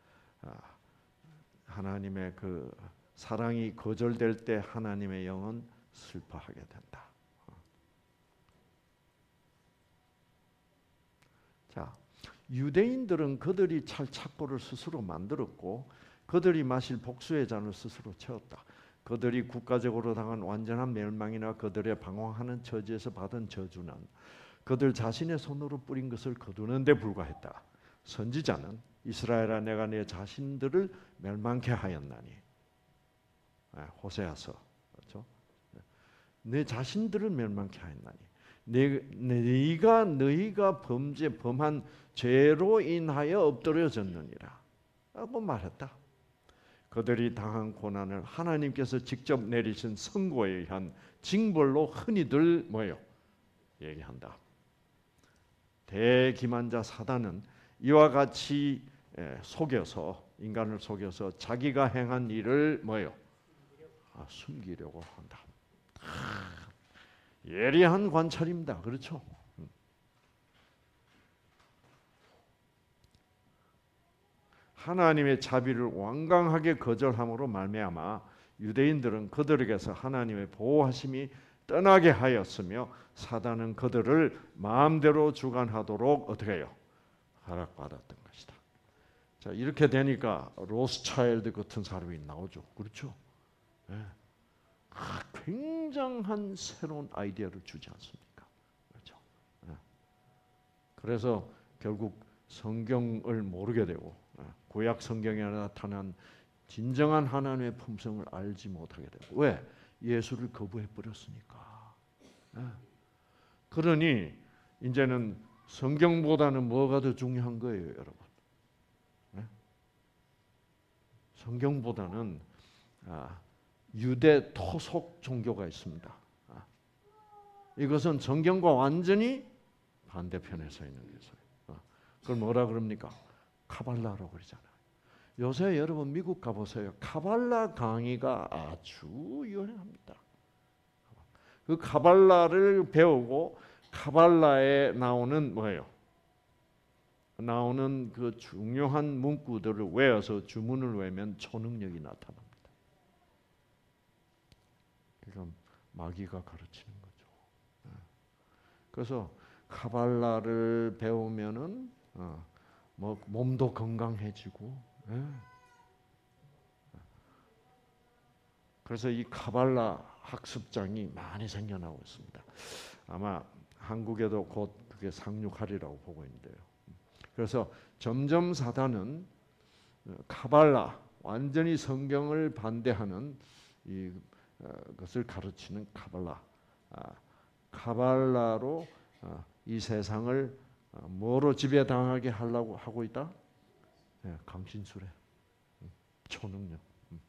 하나님의 그 사랑이 거절될 때 하나님의 영은 슬퍼하게 된다. 자, 유대인들은 그들이 찰 착고를 스스로 만들었고 그들이 마실 복수의 잔을 스스로 채웠다. 그들이 국가적으로 당한 완전한 멸망이나 그들의 방황하는 처지에서 받은 저주는 그들 자신의 손으로 뿌린 것을 거두는 데 불과했다. 선지자는 이스라엘아 내가 내 자신들을 멸망케 하였나니. 호세아서 그렇죠? 내 자신들을 멸망케 하였나니. 내, 너희가 너희가 범죄 범한 죄로 인하여 엎드려졌느니라 라고 말했다. 그들이 당한 고난을 하나님께서 직접 내리신 선고에 의한 징벌로 흔히들 뭐예요? 얘기한다. 대기만자 사단은 이와 같이 속여서 인간을 속여서 자기가 행한 일을 뭐예요? 아, 숨기려고 한다. 예리한 관찰입니다. 그렇죠? 하나님의 자비를 완강하게 거절함으로 말미암아 유대인들은 그들에게서 하나님의 보호하심이 떠나게 하였으며 사단은 그들을 마음대로 주관하도록 어떻게 해요? 허락받았던 것이다. 자, 이렇게 되니까 로스차일드 같은 사람이 나오죠. 그렇죠? 네. 아, 굉장한 새로운 아이디어를 주지 않습니까? 그렇죠? 네. 그래서 결국 성경을 모르게 되고 구약 성경에 나타난 진정한 하나님의 품성을 알지 못하게 되고 왜? 예수를 거부해 버렸으니까. 그러니 이제는 성경보다는 뭐가 더 중요한 거예요, 여러분? 성경보다는 유대 토속 종교가 있습니다. 이것은 성경과 완전히 반대편에 서 있는 것이에요. 그걸 뭐라 그럽니까? 카발라라고 그러잖아요. 요새 여러분 미국 가보세요. 카발라 강의가 아주 유행합니다. 그 카발라를 배우고 카발라에 나오는 뭐예요? 나오는 그 중요한 문구들을 외워서 주문을 외우면 초능력이 나타납니다. 그러니까 마귀가 가르치는 거죠. 그래서 카발라를 배우면은 어, 뭐 몸도 건강해지고. 예. 그래서 이 카발라 학습장이 많이 생겨나고 있습니다. 아마 한국에도 곧 그게 상륙하리라고 보고 있는데요. 그래서 점점 사단은 카발라, 완전히 성경을 반대하는 이 것을 가르치는 카발라, 카발라로 이 세상을 뭐로 지배당하게 하려고 하고 있다? 강신술에, 초능력.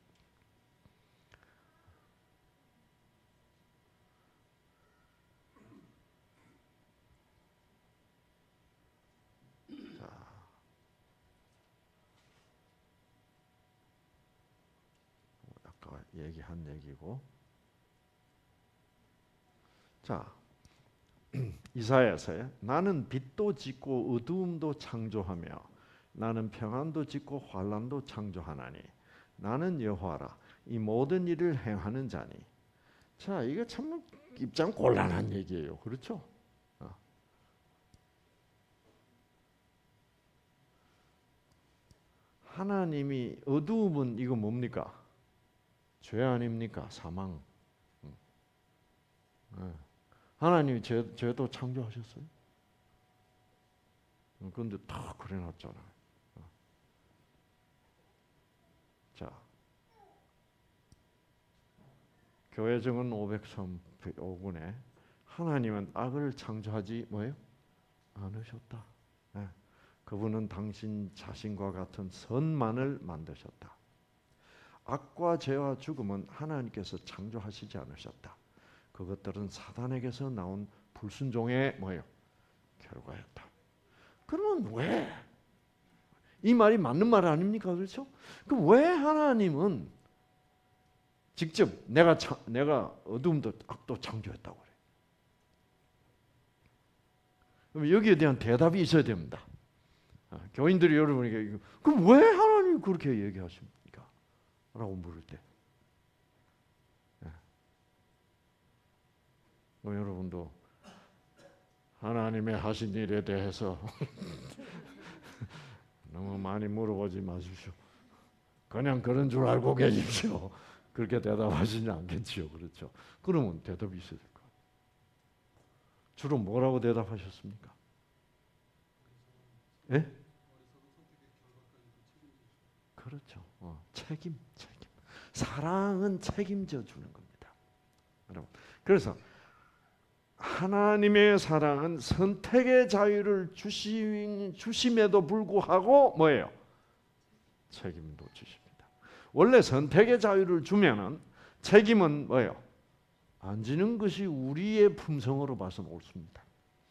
얘기한 얘기고. 자, 이사야서에 나는 빛도 짓고 어두움도 창조하며 나는 평안도 짓고 환난도 창조하나니 나는 여호와라 이 모든 일을 행하는 자니. 자, 이게 참 입장 곤란한 얘기예요. 그렇죠? 어. 하나님이 어두움은 이거 뭡니까? 죄 아닙니까? 사망. 네. 하나님이 죄, 죄도 창조하셨어요. 그런데 다 그래놨잖아요. 자, 교회정은 오백삼 군에 하나님은 악을 창조하지 뭐예요? 않으셨다. 네. 그분은 당신 자신과 같은 선만을 만드셨다. 악과 죄와 죽음은 하나님께서 창조하시지 않으셨다. 그것들은 사단에게서 나온 불순종의 뭐예요? 결과였다. 그러면 왜? 이 말이 맞는 말 아닙니까? 그렇죠? 그 왜 하나님은 직접 내가 차, 내가 어둠도 악도 창조했다고 그래? 그럼 여기에 대한 대답이 있어야 됩니다. 아, 교인들이 여러분에게 그럼 왜 하나님이 그렇게 얘기하십니까? 라고 물을 때, 네. 뭐 여러분도 하나님의 하신 일에 대해서 너무 많이 물어보지 마십시오. 그냥 그런 줄 알고 계십시오. 그렇게 대답하시지 않겠지요, 그렇죠? 그러면 대답이 있어야 될 것 같아요. 주로 뭐라고 대답하셨습니까? 예? 그렇죠. 어, 책임, 책임. 사랑은 책임져 주는 겁니다. 여러분. 그래서 하나님의 사랑은 선택의 자유를 주심, 주심에도 불구하고 뭐예요? 책임도 주십니다. 원래 선택의 자유를 주면은 책임은 뭐예요? 안 지는 것이 우리의 품성으로 봐서는 옳습니다.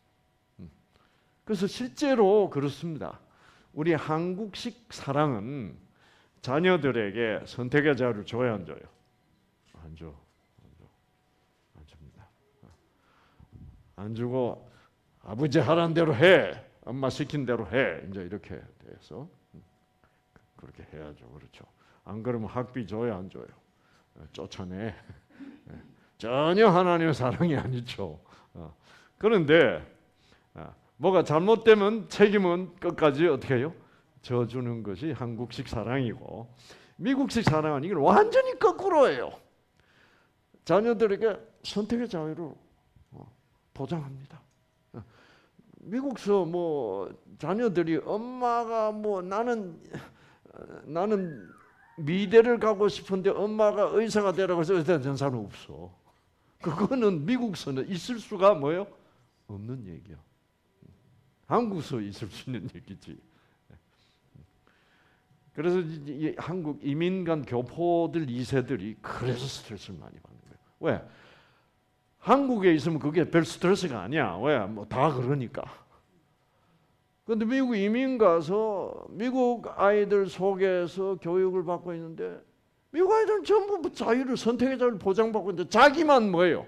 그래서 실제로 그렇습니다. 우리 한국식 사랑은 자녀들에게 선택의 자유를 줘야 안 줘요? 안 줘. 안 줘. 안 줍니다. 안 주고 아버지 하라는 대로 해. 엄마 시킨 대로 해. 이제 이렇게 돼서 그렇게 해야죠. 그렇죠. 안 그러면 학비 줘야 안 줘요? 쫓아내. 전혀 하나님의 사랑이 아니죠. 그런데 뭐가 잘못되면 책임은 끝까지 어떻게 해요? 져주는 것이 한국식 사랑이고, 미국식 사랑은 이걸 완전히 거꾸로예요. 자녀들에게 선택의 자유를 보장합니다. 미국서 뭐 자녀들이 엄마가 뭐 나는 나는 미대를 가고 싶은데 엄마가 의사가 되라고 해서 의사 된 사람은 없어. 그거는 미국서는 있을 수가 뭐예요? 없는 얘기야. 한국서 있을 수 있는 얘기지. 그래서 이 한국 이민간 교포들 이 세들이 그래서 스트레스를 많이 받는 거예요. 왜? 한국에 있으면 그게 별 스트레스가 아니야. 왜? 뭐 다 그러니까. 그런데 미국 이민 가서 미국 아이들 속에서 교육을 받고 있는데 미국 아이들은 전부 자유를 선택의 자유를 보장받고 있는데 자기만 뭐예요?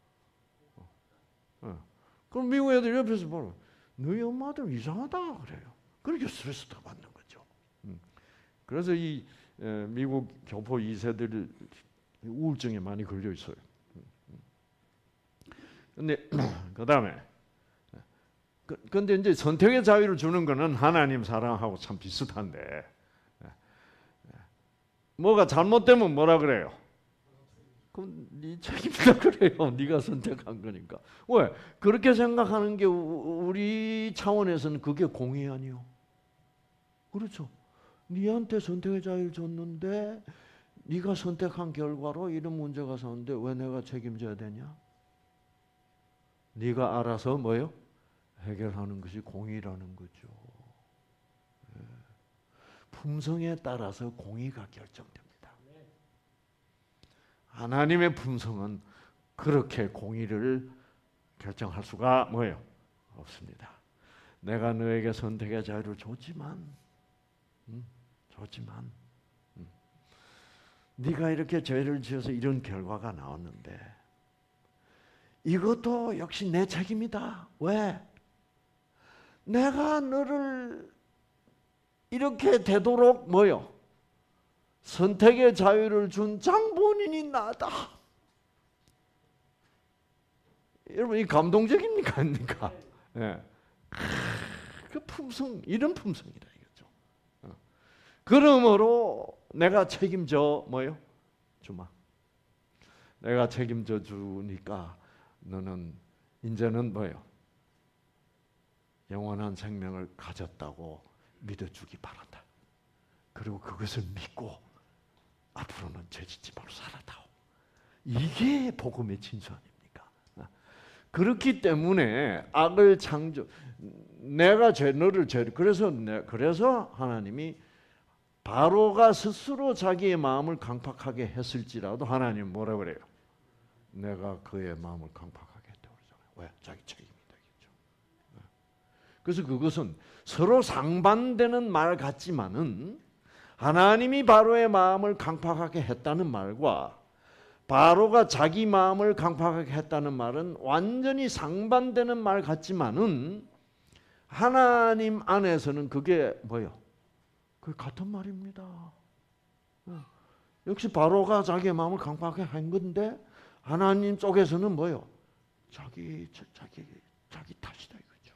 어. 그럼 미국 애들 옆에서 보면 너희 엄마들 이상하다 그래요. 그렇게 스트레스 더 받는 거죠. 음. 그래서 이 에, 미국 교포 이 세들 우울증에 많이 걸려 있어요. 그런데 그 다음에 근데 이제 선택의 자유를 주는 거는 하나님 사랑하고 참 비슷한데, 뭐가 잘못되면 뭐라 그래요? 그럼 네 책임이다 그래요. 네가 선택한 거니까. 왜? 그렇게 생각하는 게 우리 차원에서는 그게 공의 아니요. 그렇죠. 네한테 선택의 자유를 줬는데 네가 선택한 결과로 이런 문제가 생겼는데 왜 내가 책임져야 되냐? 네가 알아서 뭐요? 해결하는 것이 공의라는 거죠. 품성에 따라서 공의가 결정됩니다. 하나님의 품성은 그렇게 공의를 결정할 수가 뭐예요? 없습니다. 내가 너에게 선택의 자유를 줬지만, 음, 줬지만, 음, 네가 이렇게 죄를 지어서 이런 결과가 나왔는데 이것도 역시 내 책임이다. 왜? 내가 너를 이렇게 되도록 뭐요? 선택의 자유를 준 장본인이 나다. 여러분 이 감동적입니까? 아닙니까? 예. 그 품성, 이런 품성이다 이거죠. 어. 그러므로 내가 책임져 뭐요? 주마. 내가 책임져 주니까 너는 이제는 뭐요? 영원한 생명을 가졌다고 믿어주기 바란다. 그리고 그것을 믿고 앞으로는 죄짓지 말고 살아다오. 이게 복음의 진수 아닙니까? 그렇기 때문에 악을 창조, 내가 죄, 너를 죄, 그래서 내, 그래서 하나님이 바로가 스스로 자기의 마음을 강팍하게 했을지라도 하나님 뭐라 그래요? 내가 그의 마음을 강팍하게 했다고 그러잖아요. 왜? 자기 책임이다. 그래서 그것은 서로 상반되는 말 같지만은 하나님이 바로의 마음을 강팍하게 했다는 말과 바로가 자기 마음을 강팍하게 했다는 말은 완전히 상반되는 말 같지만은 하나님 안에서는 그게 뭐예요? 그게 같은 말입니다. 역시 바로가 자기의 마음을 강팍하게 한 건데 하나님 쪽에서는 뭐예요? 자기 자기 자기 탓이다 이거죠.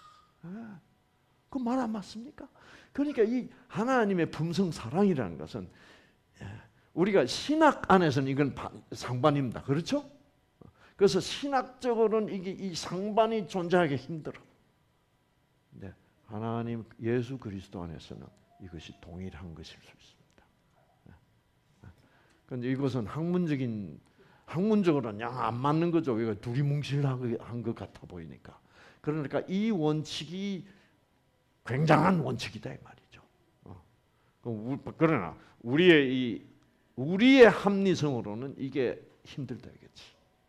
그 말 안 맞습니까? 그러니까 이 하나님의 품성 사랑이라는 것은 우리가 신학 안에서는 이건 상반입니다. 그렇죠? 그래서 신학적으로는 이게 이 상반이 존재하기 힘들어. 근데 하나님 예수 그리스도 안에서는 이것이 동일한 것일 수 있습니다. 그런데 이것은 학문적인 학문적으로는 양 안 맞는 거죠. 이거 둘이 뭉실한 것 같아 보이니까. 그러니까 이 원칙이 굉장한 원칙이다 이 말이죠. 그러나 우리의 이 우리의 합리성으로는 이게 힘들다 이거지.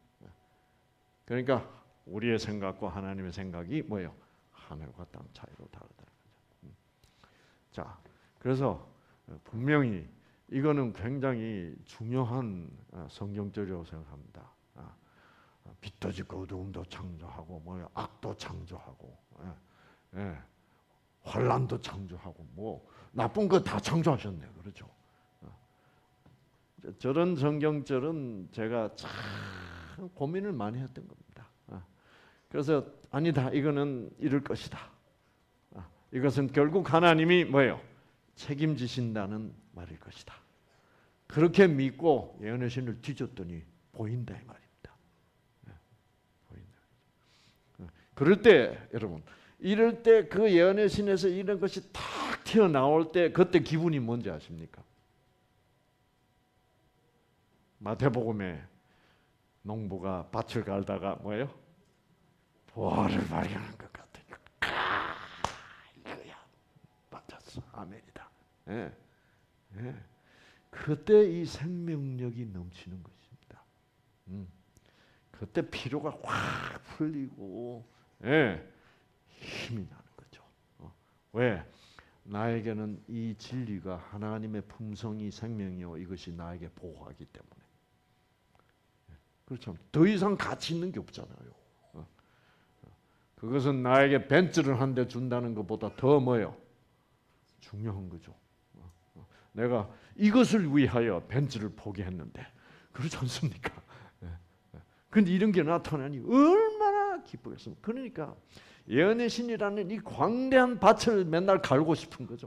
그러니까 우리의 생각과 하나님의 생각이 뭐예요? 하늘과 땅 차이로 다르다는 거죠. 자, 그래서 분명히 이거는 굉장히 중요한 성경절이라고 생각합니다. 빛도 짓고 어두움도 창조하고 뭐 악도 창조하고 예, 예, 환란도 창조하고 뭐 나쁜 거 다 창조하셨네요. 그렇죠? 저런 성경절은 제가 참 고민을 많이 했던 겁니다. 그래서 아니다 이거는 이럴 것이다. 이것은 결국 하나님이 뭐예요? 책임지신다는 말일 것이다. 그렇게 믿고 예언의 신을 뒤졌더니 보인다 이 말입니다. 그럴 때 여러분 이럴 때 그 예언의 신에서 이런 것이 탁 튀어나올 때 그때 기분이 뭔지 아십니까? 마태복음에 농부가 밭을 갈다가 뭐예요? 보화를 발견한 것 같아요. 아, 이거야 맞았어. 아멘이다. 예. 예. 그때 이 생명력이 넘치는 것입니다. 음. 그때 피로가 확 풀리고 예, 힘이 나는 거죠. 어. 왜? 나에게는 이 진리가 하나님의 품성이 생명이요 이것이 나에게 보호하기 때문에. 그렇죠. 더 이상 가치 있는 게 없잖아요. 어. 그것은 나에게 벤츠를 한 대 준다는 것보다 더 뭐요? 중요한 거죠. 어. 어. 내가 이것을 위하여 벤츠를 포기했는데 그렇지 않습니까? 그런데 이런 게 나타나니 얼마나 기쁘겠습니까? 그러니까 예언의 신이라는 이 광대한 밭을 맨날 갈고 싶은 거죠.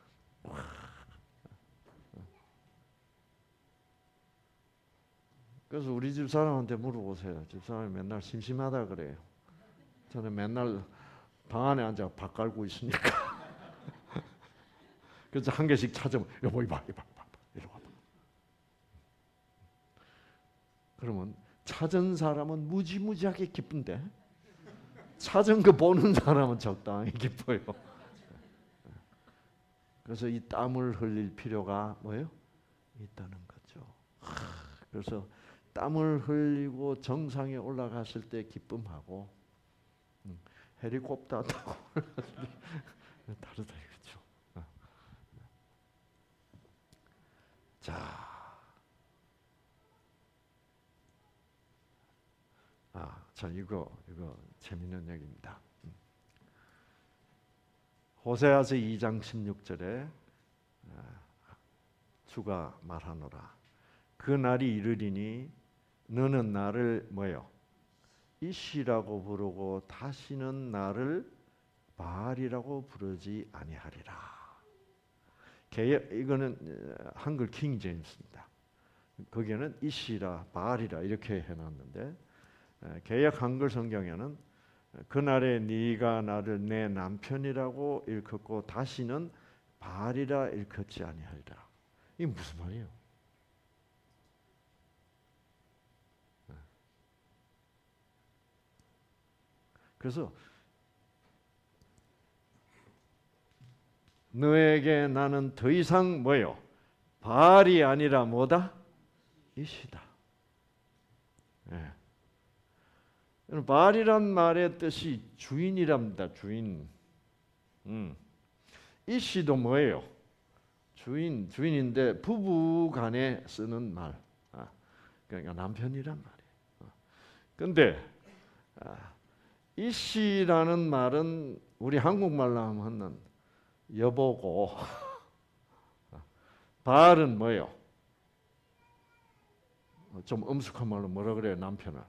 그래서 우리 집 사람한테 물어보세요. 집 사람이 맨날 심심하다 그래요. 저는 맨날 방 안에 앉아 밥 갈고 있으니까. 그래서 한 개씩 찾으면 여보 이봐 이봐 이봐 이리 와봐. 그러면 찾은 사람은 무지무지하게 기쁜데 찾은 거 보는 사람은 적당히 기뻐요. 그래서 이 땀을 흘릴 필요가 뭐예요? 있다는 거죠. 그래서 땀을 흘리고 정상에 올라갔을 때 기쁨하고 헬리콥터 타고 다르다 이거죠. 자, 아, 자 이거 이거 재밌는 얘기입니다. 호세아서 이 장 십육 절에 주가 말하노라. 그 날이 이르리니 너는 나를 뭐요? 이시라고 부르고 다시는 나를 바알이라고 부르지 아니하리라. 개역 이거는 한글 킹 제임스입니다. 거기에는 이시라 바알이라 이렇게 해놨는데 개역 한글 성경에는 그날에 네가 나를 내 남편이라고 일컫고 다시는 바알이라 일컫지 아니하리라. 이게 무슨 말이에요? 그래서 너에게 나는 더 이상 뭐요? 바알이 아니라 뭐다? 이시다. 예. 바알이란 말의 뜻이 주인이랍니다. 주인. 음. 이시도 뭐예요? 주인, 주인인데 부부간에 쓰는 말. 아, 그러니까 남편이란 말이에요. 그런데 아, 이씨라는 말은 우리 한국말로 하면 여보고 바알은 뭐예요? 좀 엄숙한 말로 뭐라 그래요? 남편을.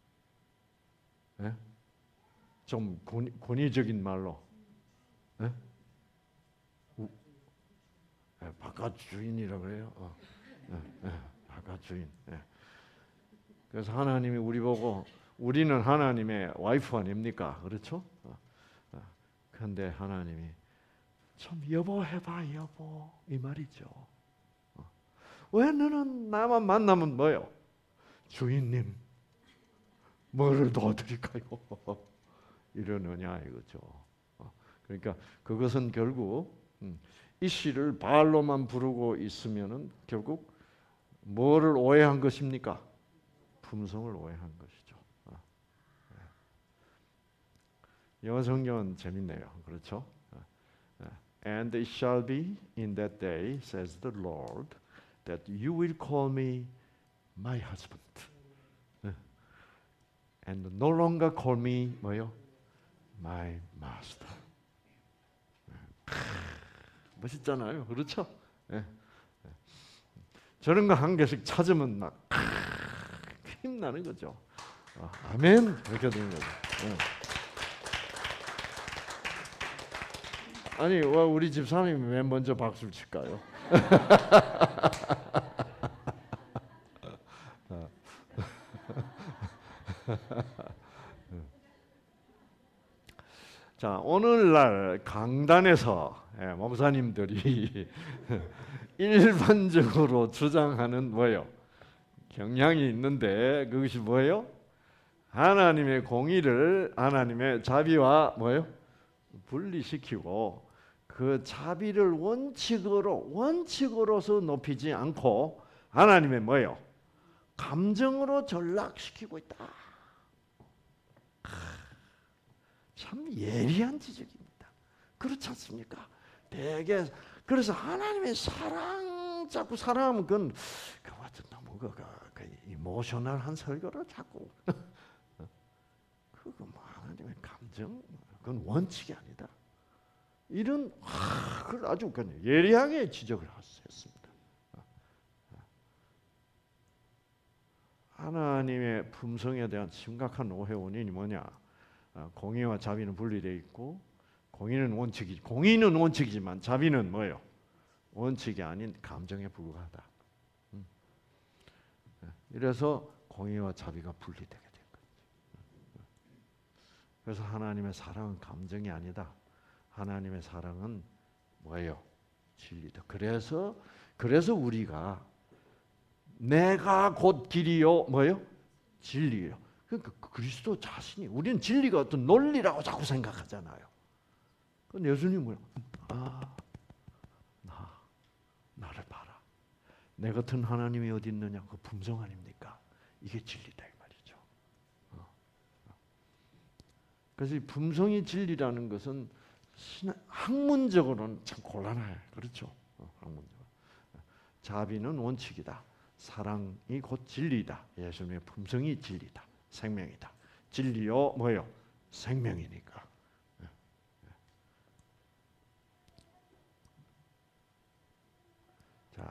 예? 좀 권, 권위적인 말로. 예? 우, 예, 바깥 주인이라 그래요. 어. 예, 예, 바깥 주인. 예. 그래서 하나님이 우리 보고 우리는 하나님의 와이프 아닙니까? 그렇죠? 그런데 어. 하나님이 좀 여보 해봐 여보 이 말이죠. 어. 왜 너는 나만 만나면 뭐요? 주인님 뭐를 도와드릴까요? 이러느냐 이거죠. 어. 그러니까 그것은 결국 음, 이 씨를 바알로만 부르고 있으면은 결국 뭐를 오해한 것입니까? 품성을 오해한 것이죠. 영어 성경은 재밌네요. 그렇죠? And it shall be in that day, says the Lord, that you will call me my husband, and no longer call me 뭐요? My master. 멋있잖아요. 그렇죠? 저런 거 한 개씩 찾으면 막 힘나는 거죠. 아멘. 이렇게 되는 거죠. 아니, 왜 우리 집 사람이 왜 먼저 박수를 칠까요? 자, 오늘날 강단에서 목사님들이 일반적으로 주장하는 뭐예요? 경향이 있는데 그것이 뭐예요? 하나님의 공의를 하나님의 자비와 뭐예요? 분리시키고 그 자비를 원칙으로 원칙으로서 높이지 않고 하나님의 뭐예요? 감정으로 전락시키고 있다. 참 예리한 지적입니다. 그렇지 않습니까? 되게 그래서 하나님의 사랑 자꾸 사랑하면 그건 그거 너무 그, 그 이모셔널한 설교를 자꾸 그거 뭐 하나님의 감정 그건 원칙이 아니다. 이런 아, 그걸 아주 그냥 예리하게 지적을 했습니다. 하나님의 품성에 대한 심각한 오해 원인이 뭐냐? 공의와 자비는 분리되어 있고 공의는 원칙이 공의는 원칙이지만 자비는 뭐예요? 원칙이 아닌 감정에 불과하다. 음. 이래서 공의와 자비가 분리되게 된 거예요. 그래서 하나님의 사랑은 감정이 아니다. 하나님의 사랑은 뭐예요? 진리다. 그래서 그래서 우리가 내가 곧 길이요 뭐예요? 진리예요. 그러니까 그리스도 자신이 우리는 진리가 어떤 논리라고 자꾸 생각하잖아요. 근데 예수님은 아, 나 나를 봐라. 내 같은 하나님이 어디 있느냐? 그 품성 아닙니까? 이게 진리다 이 말이죠. 어. 그래서 이 품성이 진리라는 것은 학문적으로는 참 곤란해요. 그렇죠? 어, 학문적으로. 자비는 원칙이다. 사랑이 곧 진리다. 예수님의 품성이 진리다. 생명이다. 진리요 뭐요? 생명이니까. 자,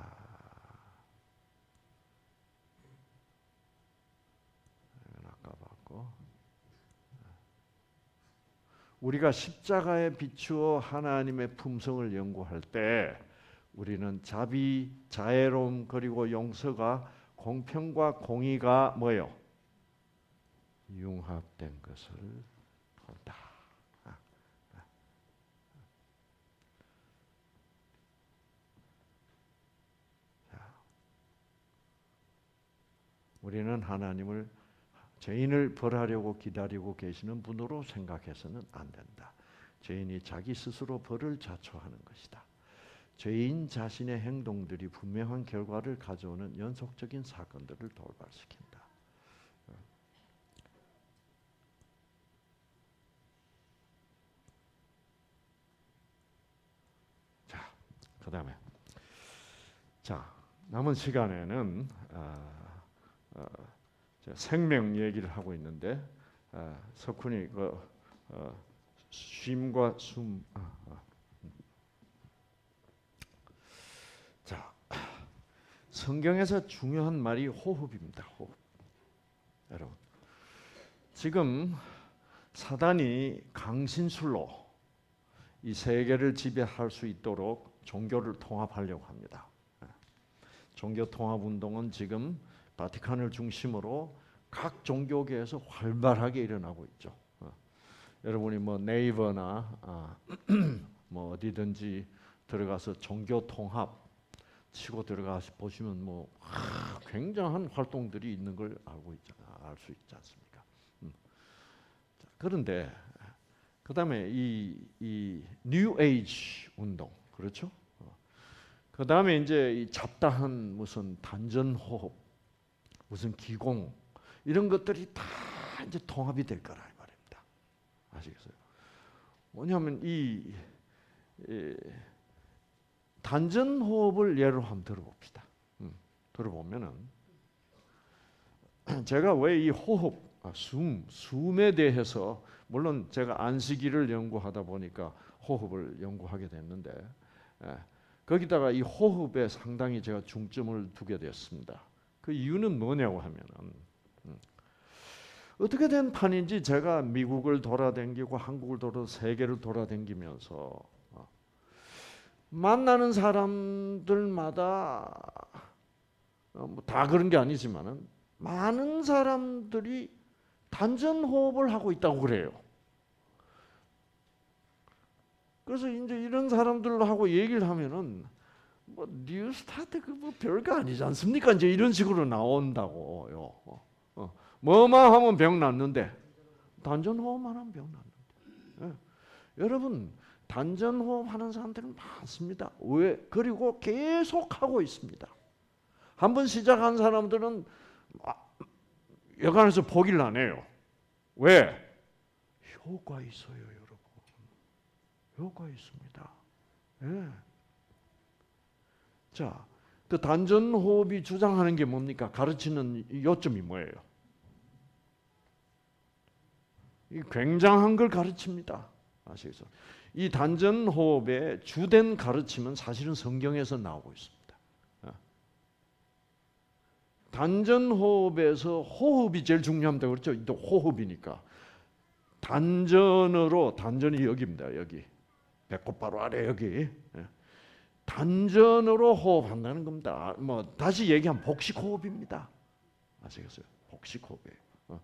이건 아까 봤고, 우리가 십자가에 비추어 하나님의 품성을 연구할 때 우리는 자비, 자애로움 그리고 용서가 공평과 공의가 뭐요? 융합된 것을 본다. 우리는 하나님을 죄인을 벌하려고 기다리고 계시는 분으로 생각해서는 안 된다. 죄인이 자기 스스로 벌을 자초하는 것이다. 죄인 자신의 행동들이 분명한 결과를 가져오는 연속적인 사건들을 돌발시킨다. 자, 그 다음에 자 남은 시간에는 아, 어, 생명 얘기를 하고 있는데 어, 석훈이 그 어, 쉼과 숨. 아, 아. 자, 성경에서 중요한 말이 호흡입니다. 호흡. 여러분, 지금 사단이 강신술로 이 세계를 지배할 수 있도록 종교를 통합하려고 합니다. 종교 통합 운동은 지금 바티칸을 중심으로 각 종교계에서 활발하게 일어나고 있죠. 어. 여러분이 뭐 네이버나 아, 뭐 어디든지 들어가서 종교 통합 치고 들어가서 보시면 뭐 아, 굉장한 활동들이 있는 걸 알고 있, 알 수 있지 않습니까? 음. 자, 그런데 그 다음에 이, 이 뉴 에이지 운동 그렇죠? 어. 그 다음에 이제 이 잡다한 무슨 단전호흡 무슨 기공 이런 것들이 다 이제 통합이 될 거라 이 말입니다. 아시겠어요? 뭐냐면 이, 이 단전 호흡을 예로 한번 들어봅시다. 음, 들어보면은 제가 왜 이 호흡, 아, 숨, 숨에 대해서 물론 제가 안식일을 연구하다 보니까 호흡을 연구하게 됐는데 예, 거기다가 이 호흡에 상당히 제가 중점을 두게 됐습니다. 그 이유는 뭐냐고 하면은 음, 어떻게 된 판인지 제가 미국을 돌아다니고 한국을 돌아 세계를 돌아다니면서 어, 만나는 사람들마다 어, 뭐 다 그런 게 아니지만은 많은 사람들이 단전 호흡을 하고 있다고 그래요. 그래서 이제 이런 사람들하고 얘기를 하면은 뭐 뉴스타트 그 뭐 별거 아니지 않습니까? 이제 이런 식으로 나온다고요. 어, 어. 뭐만 하면 병 낫는데 단전 호흡만 하면 병 낫는데. 예. 여러분 단전 호흡하는 사람들은 많습니다. 왜? 그리고 계속 하고 있습니다. 한번 시작한 사람들은 여간에서 포기를 안 해요. 왜? 효과 있어요, 여러분. 효과 있습니다. 예. 자, 그 단전 호흡이 주장하는 게 뭡니까? 가르치는 요점이 뭐예요? 이 굉장한 걸 가르칩니다. 아시겠어요? 이 단전 호흡의 주된 가르침은 사실은 성경에서 나오고 있습니다. 단전 호흡에서 호흡이 제일 중요합니다. 그렇죠? 또 호흡이니까. 단전으로, 단전이 여기입니다. 여기 배꼽 바로 아래 여기. 단전으로 호흡한다는 겁니다. 뭐 다시 얘기하면 복식 호흡입니다. 아시겠어요? 복식 호흡이에요. 어.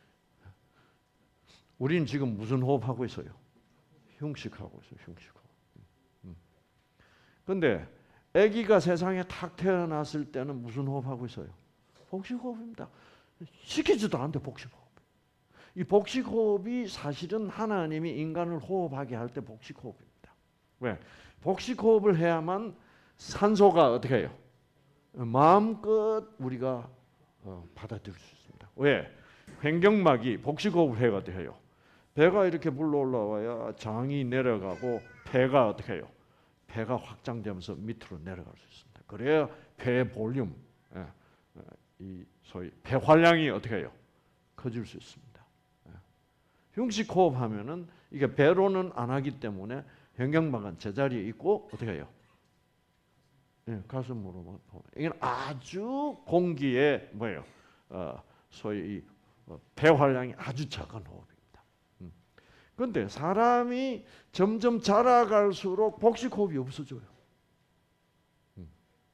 우리는 지금 무슨 호흡하고 있어요? 흉식하고 있어요. 흉식 호흡. 음. 근데 아기가 세상에 탁 태어났을 때는 무슨 호흡하고 있어요? 복식 호흡입니다. 시키지도 않는데 복식 호흡. 이 복식 호흡이 사실은 하나님이 인간을 호흡하게 할 때 복식 호흡입니다. 왜? 복식 호흡을 해야만 산소가 어떻게 해요? 마음껏 우리가 어, 받아들일 수 있습니다. 왜? 횡격막이 복식 호흡을 해야 어떻게 해요? 배가 이렇게 물러 올라와야 장이 내려가고 폐가 어떻게 해요? 폐가 확장되면서 밑으로 내려갈 수 있습니다. 그래야 폐의 볼륨, 예, 이 소위 폐활량이 어떻게 해요? 커질 수 있습니다. 예. 흉식 호흡하면은 이게 배로는 안 하기 때문에 횡격막은 제자리에 있고 어떻게 해요? 예, 가슴으로만 이건 아주 공기의 뭐예요? 어, 소위 이 어, 폐활량이 아주 작은 호흡입니다. 음. 그런데 사람이 점점 자라갈수록 복식 호흡이 없어져요. 음.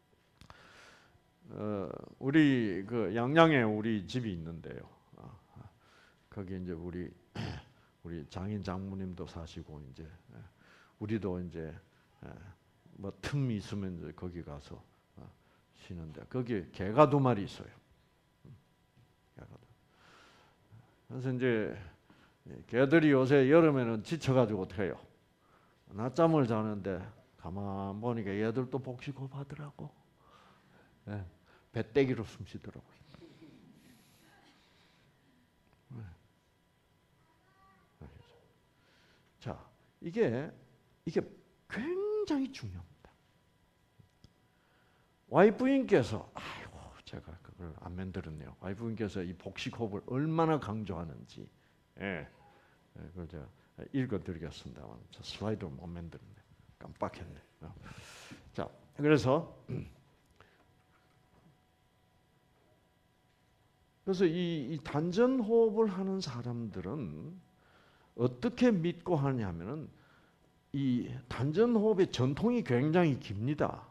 어, 우리 그 양양에 우리 집이 있는데요. 어, 거기 이제 우리 우리 장인 장모님도 사시고 이제 우리도 이제 뭐 틈이 있으면 이제 거기 가서 쉬는데 거기 개가 두 마리 있어요. 그래서 이제 개들이 요새 여름에는 지쳐가지고 어떻게 해요? 낮잠을 자는데 가만 보니까 얘들도 복식 호흡하더라고. 네. 배때기로 숨 쉬더라고요. 네. 자, 이게 이게 굉장히 중요합니다. 와이프인께서 아이고 제가 그걸 안 만들었네요. 와이프인께서 이 복식 호흡을 얼마나 강조하는지, 예, 그걸 제가 읽어드리겠습니다. 슬라이드를 못 만들었네. 깜빡했네. 자, 그래서 그래서 이, 이 단전 호흡을 하는 사람들은 어떻게 믿고 하냐면은 이 단전 호흡의 전통이 굉장히 깁니다.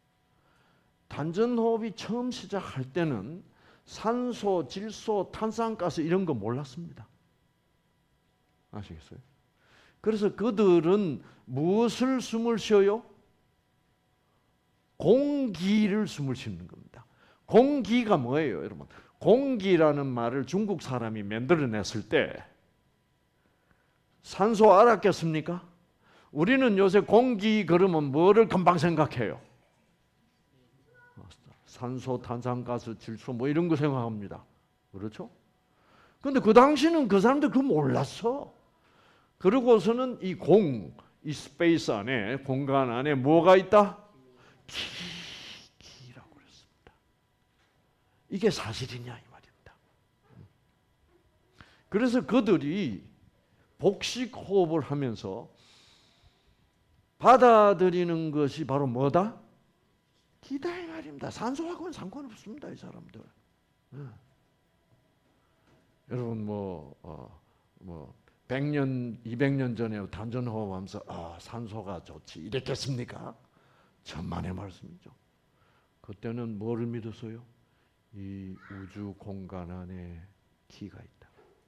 단전 호흡이 처음 시작할 때는 산소, 질소, 탄산가스 이런 거 몰랐습니다. 아시겠어요? 그래서 그들은 무엇을 숨을 쉬어요? 공기를 숨을 쉬는 겁니다. 공기가 뭐예요, 여러분? 공기라는 말을 중국 사람이 만들어냈을 때 산소 알았겠습니까? 우리는 요새 공기 그러면 뭐를 금방 생각해요? 산소, 탄산가스, 질소 뭐 이런 거 생각합니다. 그렇죠? 근데 그 당시는 그 사람들 그거 몰랐어. 그러고서는 이 공, 이 스페이스 안에, 공간 안에 뭐가 있다? 기, 기라고 그랬습니다. 이게 사실이냐 이 말입니다. 그래서 그들이 복식 호흡을 하면서 받아들이는 것이 바로 뭐다? 기다 이 말입니다. 산소하고는 상관없습니다, 이 사람들. 네. 여러분 뭐 어, 뭐 백 년, 이백 년 전에 단전 호흡하면서 아, 산소가 좋지 이랬겠습니까? 천만의 말씀이죠. 그때는 뭐를 믿었어요? 이 우주 공간 안에 기가 있다.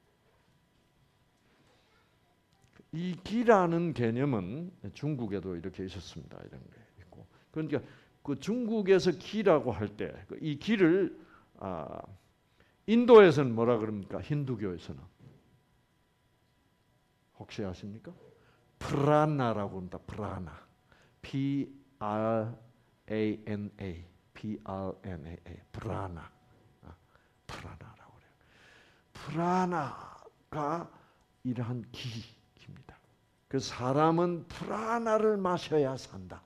이 기라는 개념은 중국에도 이렇게 있었습니다. 이런 게 있고. 그러니까 그 중국에서 기라고 할 때 이 기를 아, 인도에서는 뭐라 그럽니까? 힌두교에서는 혹시 아십니까? 프라나라고 합니다. 프라나. P R A N A. P R N A A. 프라나. 아, 프라나라고 그래요. 프라나가 이러한 기, 기입니다. 그 사람은 프라나를 마셔야 산다.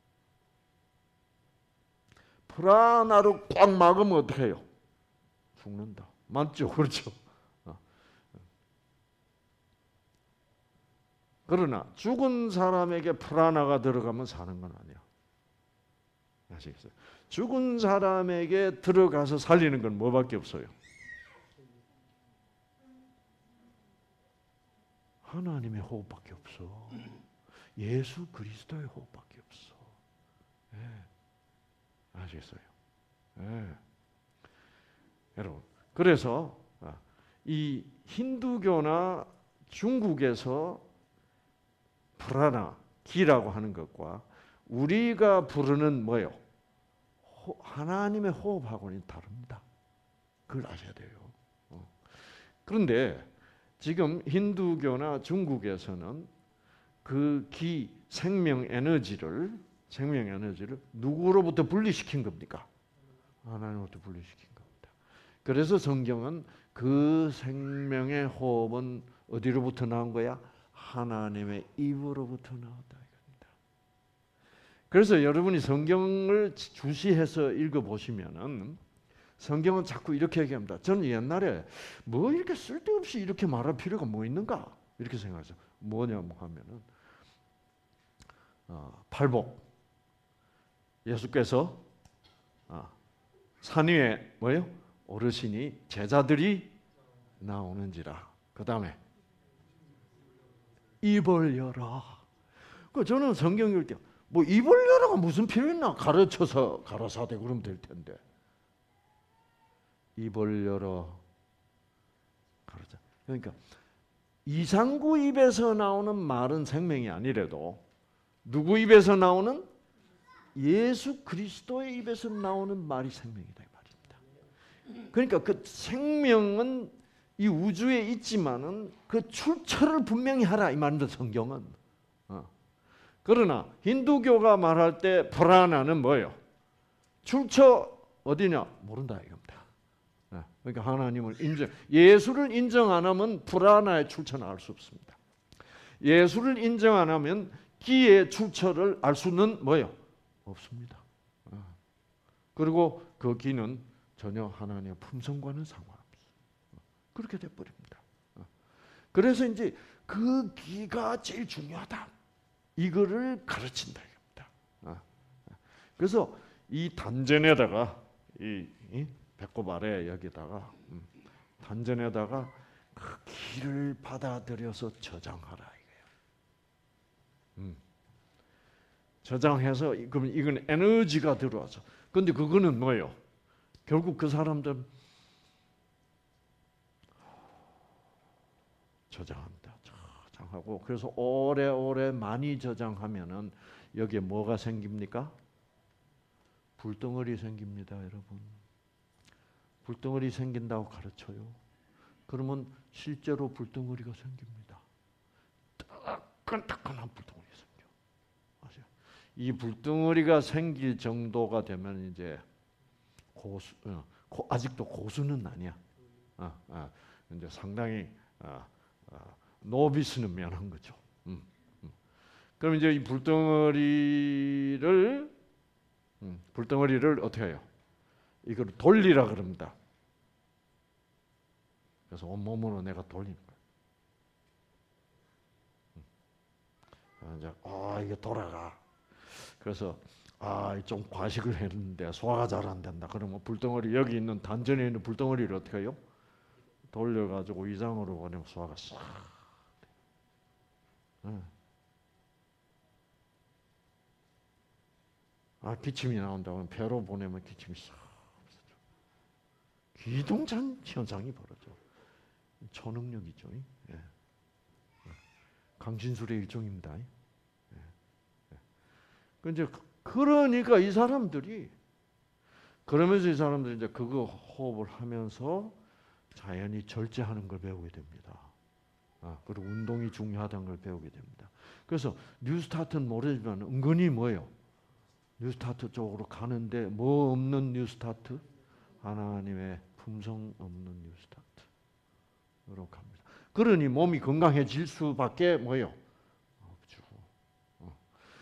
프라나를 꽉 막으면 어떻게 해요? 죽는다. 맞죠? 그렇죠? 그러나 죽은 사람에게 프라나가 들어가면 사는 건 아니야. 아시겠어요? 죽은 사람에게 들어가서 살리는 건 뭐밖에 없어요? 하나님의 호흡밖에 없어. 예수 그리스도의 호흡밖에 없어. 예. 아시겠어요? 예. 여러분, 그래서 이 힌두교나 중국에서 프라나, 기라고 하는 것과 우리가 부르는 뭐요? 하나님의 호흡하고는 다릅니다. 그걸 아셔야 돼요. 그런데 지금 힌두교나 중국에서는 그 기, 생명 에너지를 생명 에너지를 누구로부터 분리시킨 겁니까? 하나님으로부터 분리시킨 겁니다. 그래서 성경은 그 생명의 호흡은 어디로부터 나온 거야? 하나님의 입으로부터 나왔다 이겁니다. 그래서 여러분이 성경을 주시해서 읽어보시면은 성경은 자꾸 이렇게 얘기합니다. 저는 옛날에 뭐 이렇게 쓸데없이 이렇게 말할 필요가 뭐 있는가 이렇게 생각했어요. 뭐냐고 하면은 어, 팔복. 예수께서 어, 산 위에 뭐요? 오르시니 제자들이 나오는지라. 그 다음에 입을 열어. 그 저는 성경 읽을 때 뭐 입을 열어가 무슨 필요 있나? 가르쳐서 가라사대 그러면 될 텐데. 입을 열어 가르쳐. 그러니까 이상구 입에서 나오는 말은 생명이 아니래도 누구 입에서 나오는? 예수 그리스도의 입에서 나오는 말이 생명이다 이 말입니다. 그러니까 그 생명은 이 우주에 있지만은 그 출처를 분명히 하라 이 말입니다. 성경은. 어. 그러나 힌두교가 말할 때 프라나는 뭐예요? 출처 어디냐? 모른다 이겁니다. 어. 그러니까 하나님을 인정, 예수를 인정 안 하면 프라나의 출처는 알 수 없습니다. 예수를 인정 안 하면 기의 출처를 알 수는 뭐예요? 없습니다. 어. 그리고 그 기는 전혀 하나님의 품성과는 상관없어요. 그렇게 돼버립니다. 그래서 이제 그 기가 제일 중요하다. 이거를 가르친다 이겁니다. 그래서 이 단전에다가 이, 이 배꼽 아래 여기다가 음, 단전에다가 그 기를 받아들여서 저장하라 이거예요. 음. 저장해서 그러면 이건 에너지가 들어와서. 근데 그거는 뭐예요? 결국 그 사람들 저장합니다. 저장하고 그래서 오래오래 많이 저장하면은 여기에 뭐가 생깁니까? 불덩어리 생깁니다, 여러분. 불덩어리 생긴다고 가르쳐요. 그러면 실제로 불덩어리가 생깁니다. 따끈따끈한 불덩어리 생겨. 아세요? 이 불덩어리가 생길 정도가 되면 이제 고수, 어, 고, 아직도 고수는 아니야. 어, 어, 이제 상당히 어, 어, 노비스는 면한 거죠. 음, 음. 그럼 이제 이 불덩어리를 음, 불덩어리를 어떻게 해요? 이걸 돌리라 그럽니다. 그래서 온몸으로 내가 돌리는 거예요. 음. 이제 아 이게 돌아가. 그래서 아 좀 과식을 했는데 소화가 잘 안 된다. 그러면 불덩어리 여기 있는 단전에 있는 불덩어리를 어떻게 해요? 돌려가지고 위장으로 보내면 소화가 싹. 네. 아 기침이 나온다고 하면 배로 보내면 기침이 싹. 기동찬 현상이 벌어져. 초능력이죠. 예. 강신술의 일종입니다. 예. 예. 이제 그러니까 이 사람들이 그러면서 이 사람들이 이제 그거 호흡을 하면서 자연히 절제하는 걸 배우게 됩니다. 아, 그리고 운동이 중요하다는 걸 배우게 됩니다. 그래서 뉴스타트는 모르지만 은근히 뭐예요? 뉴스타트 쪽으로 가는데 뭐 없는 뉴스타트? 하나님의 품성 없는 뉴스타트로 갑니다. 그러니 몸이 건강해질 수밖에 뭐예요? 없죠. 어.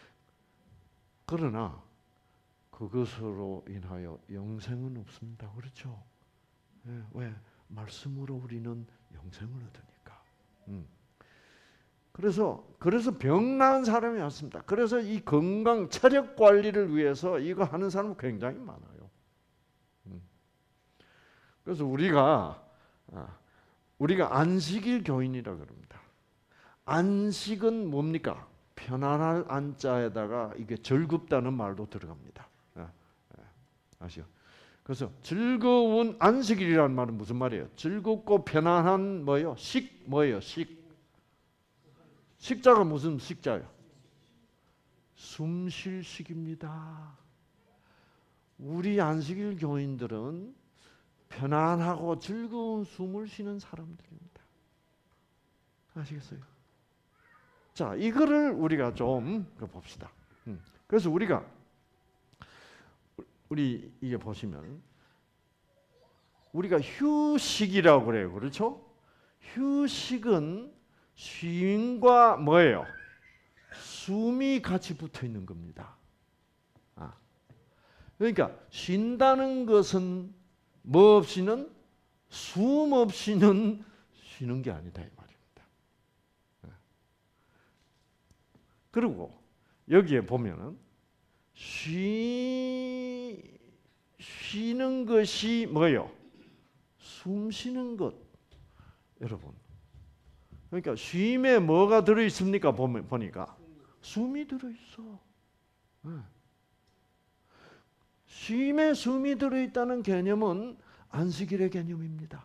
그러나 그것으로 인하여 영생은 없습니다. 그렇죠? 네, 왜? 말씀으로 우리는 영생을 얻으니까. 음. 그래서 그래서 병 나은 사람이 많습니다. 그래서 이 건강 체력 관리를 위해서 이거 하는 사람은 굉장히 많아요. 음. 그래서 우리가 우리가 안식일 교인이라 그럽니다. 안식은 뭡니까? 편안할 안자에다가 이게 즐겁다는 말도 들어갑니다. 예, 예, 아시죠? 그래서 즐거운 안식일이라는 말은 무슨 말이에요? 즐겁고 편안한 뭐예요? 식 뭐예요? 식. 식자가 무슨 식자예요? 숨 쉴 식입니다. 우리 안식일 교인들은 편안하고 즐거운 숨을 쉬는 사람들입니다. 아시겠어요? 자, 이거를 우리가 좀 봅시다. 그래서 우리가 우리 이게 보시면 우리가 휴식이라고 그래요. 그렇죠? 휴식은 쉼과 뭐예요? 숨이 같이 붙어 있는 겁니다. 아. 그러니까 쉰다는 것은 뭐 없이는 숨 없이는 쉬는 게 아니다 이 말입니다. 그리고 여기에 보면은 쉬 쉬는 것이 뭐예요? 숨 쉬는 것. 여러분. 그러니까 쉼에 뭐가 들어 있습니까? 보면 보니까 숨이 들어 있어. 쉼에 숨이 들어 있다는 개념은 안식일의 개념입니다.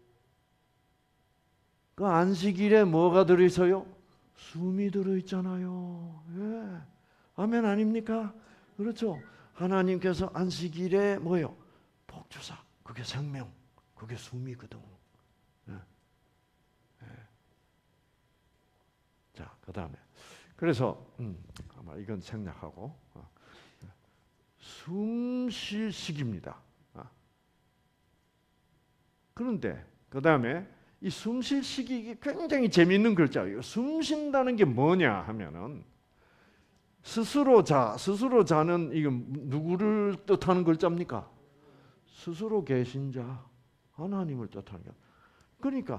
그 안식일에 뭐가 들어 있어요? 숨이 들어 있잖아요. 예. 아멘 아닙니까? 그렇죠. 하나님께서 안식일에 뭐요? 복 주사. 그게 생명. 그게 숨이거든. 예. 예. 자, 그 다음에 그래서 음, 아마 이건 생략하고 어. 숨 쉴 식입니다. 어. 그런데 그 다음에 이 숨 쉴 식이 굉장히 재미있는 글자예요. 숨 쉰다는 게 뭐냐 하면은 스스로 자, 스스로 자는 이건 누구를 뜻하는 글자입니까? 스스로 계신 자, 하나님을 뜻하는 거. 그러니까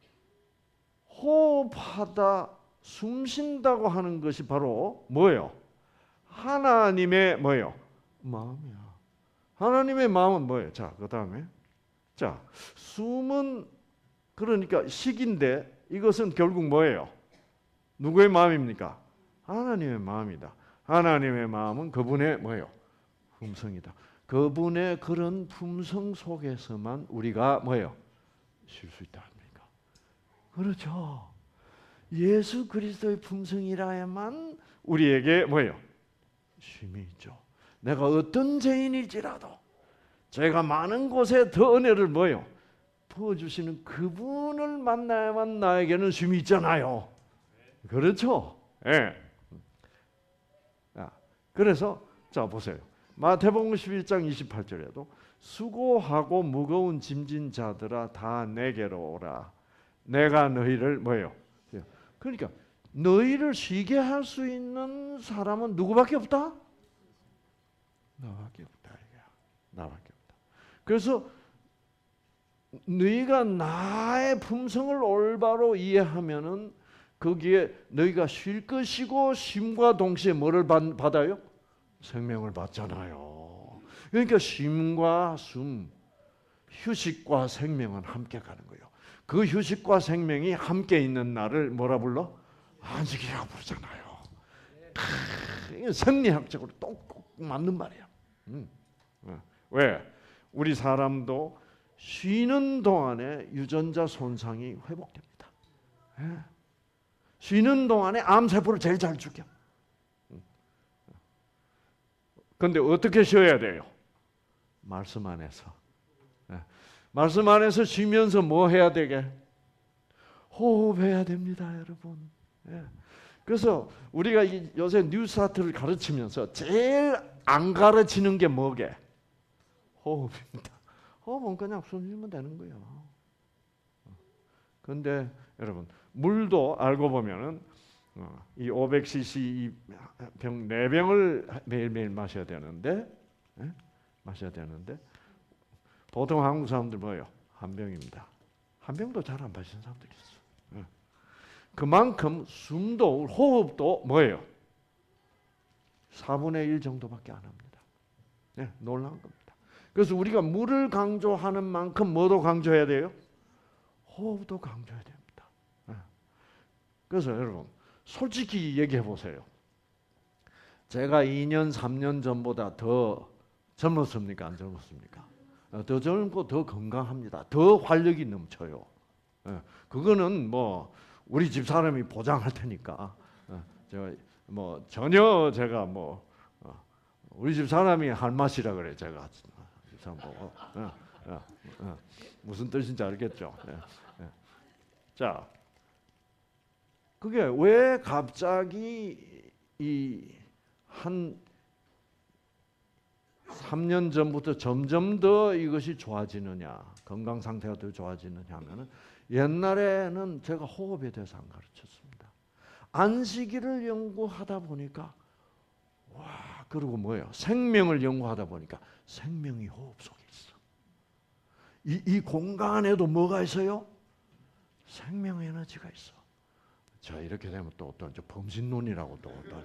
호흡하다 숨 쉰다고 하는 것이 바로 뭐예요? 하나님의 뭐예요? 마음이야. 하나님의 마음은 뭐예요? 자, 그 다음에 자, 숨은 그러니까 식인데 이것은 결국 뭐예요? 누구의 마음입니까? 하나님의 마음이다. 하나님의 마음은 그분의 뭐예요? 품성이다. 그분의 그런 품성 속에서만 우리가 뭐예요? 쉴 수 있다 합니까? 그렇죠. 예수 그리스도의 품성이라야만 우리에게 뭐예요? 쉼이 있죠. 내가 어떤 죄인일지라도 제가 많은 곳에 더 은혜를 뭐예요? 부어주시는 그분을 만나야만 나에게는 쉼이 있잖아요. 그렇죠? 예. 네. 그래서 자 보세요. 마태복음 십일 장 이십팔 절에도 수고하고 무거운 짐진 자들아 다 내게로 오라. 내가 너희를 뭐예요? 그러니까 너희를 쉬게 할 수 있는 사람은 누구밖에 없다? 나밖에 없다. 나밖에 없다. 그래서 너희가 나의 품성을 올바로 이해하면은 거기에 너희가 쉴 것이고 쉼과 동시에 뭐를 받, 받아요? 생명을 받잖아요. 그러니까 쉼과 숨, 휴식과 생명은 함께 가는 거예요. 그 휴식과 생명이 함께 있는 날을 뭐라 불러? 안식이라고 부르잖아요. 크, 생리학적으로 꼭 맞는 말이야. 음. 왜? 우리 사람도 쉬는 동안에 유전자 손상이 회복됩니다. 예. 쉬는 동안에 암세포를 제일 잘 죽여. 그런데 어떻게 쉬어야 돼요? 말씀 안에서. 예. 말씀 안에서 쉬면서 뭐 해야 되게? 호흡해야 됩니다, 여러분. 예. 그래서 우리가 요새 뉴스타트를 가르치면서 제일 안 가르치는 게 뭐게? 호흡입니다. 호흡은 그냥 숨 쉬면 되는 거예요. 그런데 여러분 물도 알고 보면은 이 오백 씨씨 병 네 병을 매일매일 마셔야 되는데 예? 마셔야 되는데 보통 한국 사람들 뭐예요? 한 병입니다. 한 병도 잘 안 마시는 사람들이 있어. 예. 그만큼 숨도 호흡도 뭐예요? 사분의 일 정도밖에 안 합니다. 예, 놀라운 겁니다. 그래서 우리가 물을 강조하는 만큼 뭐도 강조해야 돼요? 호흡도 강조해야 됩니다. 예. 그래서 여러분 솔직히 얘기해 보세요. 제가 이 년, 삼 년 전보다 더 젊었습니까? 안 젊었습니까? 더 젊고 더 건강합니다. 더 활력이 넘쳐요. 그거는 뭐 우리 집 사람이 보장할 테니까 제가 뭐 전혀 제가 뭐 우리 집 사람이 할 맛이라 그래. 제가 집 사람 보고 무슨 뜻인지 알겠죠? 자, 그게 왜 갑자기 이 한 삼 년 전부터 점점 더 이것이 좋아지느냐, 건강 상태가 더 좋아지느냐 하면은 옛날에는 제가 호흡에 대해서 안 가르쳤습니다. 안식일을 연구하다 보니까 와, 그리고 뭐예요? 생명을 연구하다 보니까 생명이 호흡 속에 있어. 이, 이 공간에도 뭐가 있어요? 생명 에너지가 있어. 자, 이렇게 되면 또 어떤 범신론이라고 또 어떤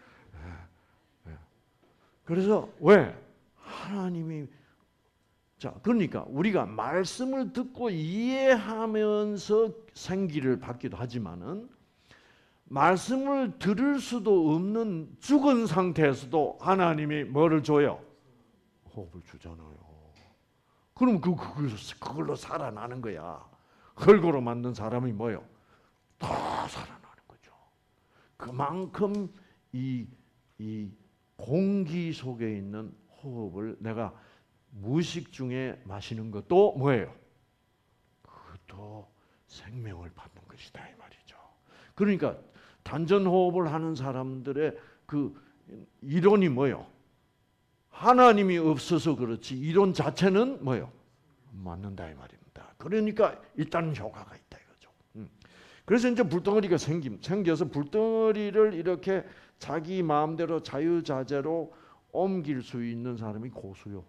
그래서 왜 하나님이 자 그러니까 우리가 말씀을 듣고 이해하면서 생기를 받기도 하지만은 말씀을 들을 수도 없는 죽은 상태에서도 하나님이 뭐를 줘요? 호흡을 주잖아요. 그럼 그 그걸로, 그걸로 살아나는 거야. 흙으로 만든 사람이 뭐요? 다 살아나는 거죠. 그만큼 이 이 공기 속에 있는 호흡을 내가 무의식 중에 마시는 것도 뭐예요? 그것도 생명을 받는 것이다 이 말이죠. 그러니까 단전 호흡을 하는 사람들의 그 이론이 뭐예요? 하나님이 없어서 그렇지 이론 자체는 뭐예요? 맞는다 이 말입니다. 그러니까 일단은 효과가 있다 이거죠. 그래서 이제 불덩어리가 생김, 생겨서 불덩어리를 이렇게 자기 마음대로 자유자재로 옮길 수 있는 사람이 고수요.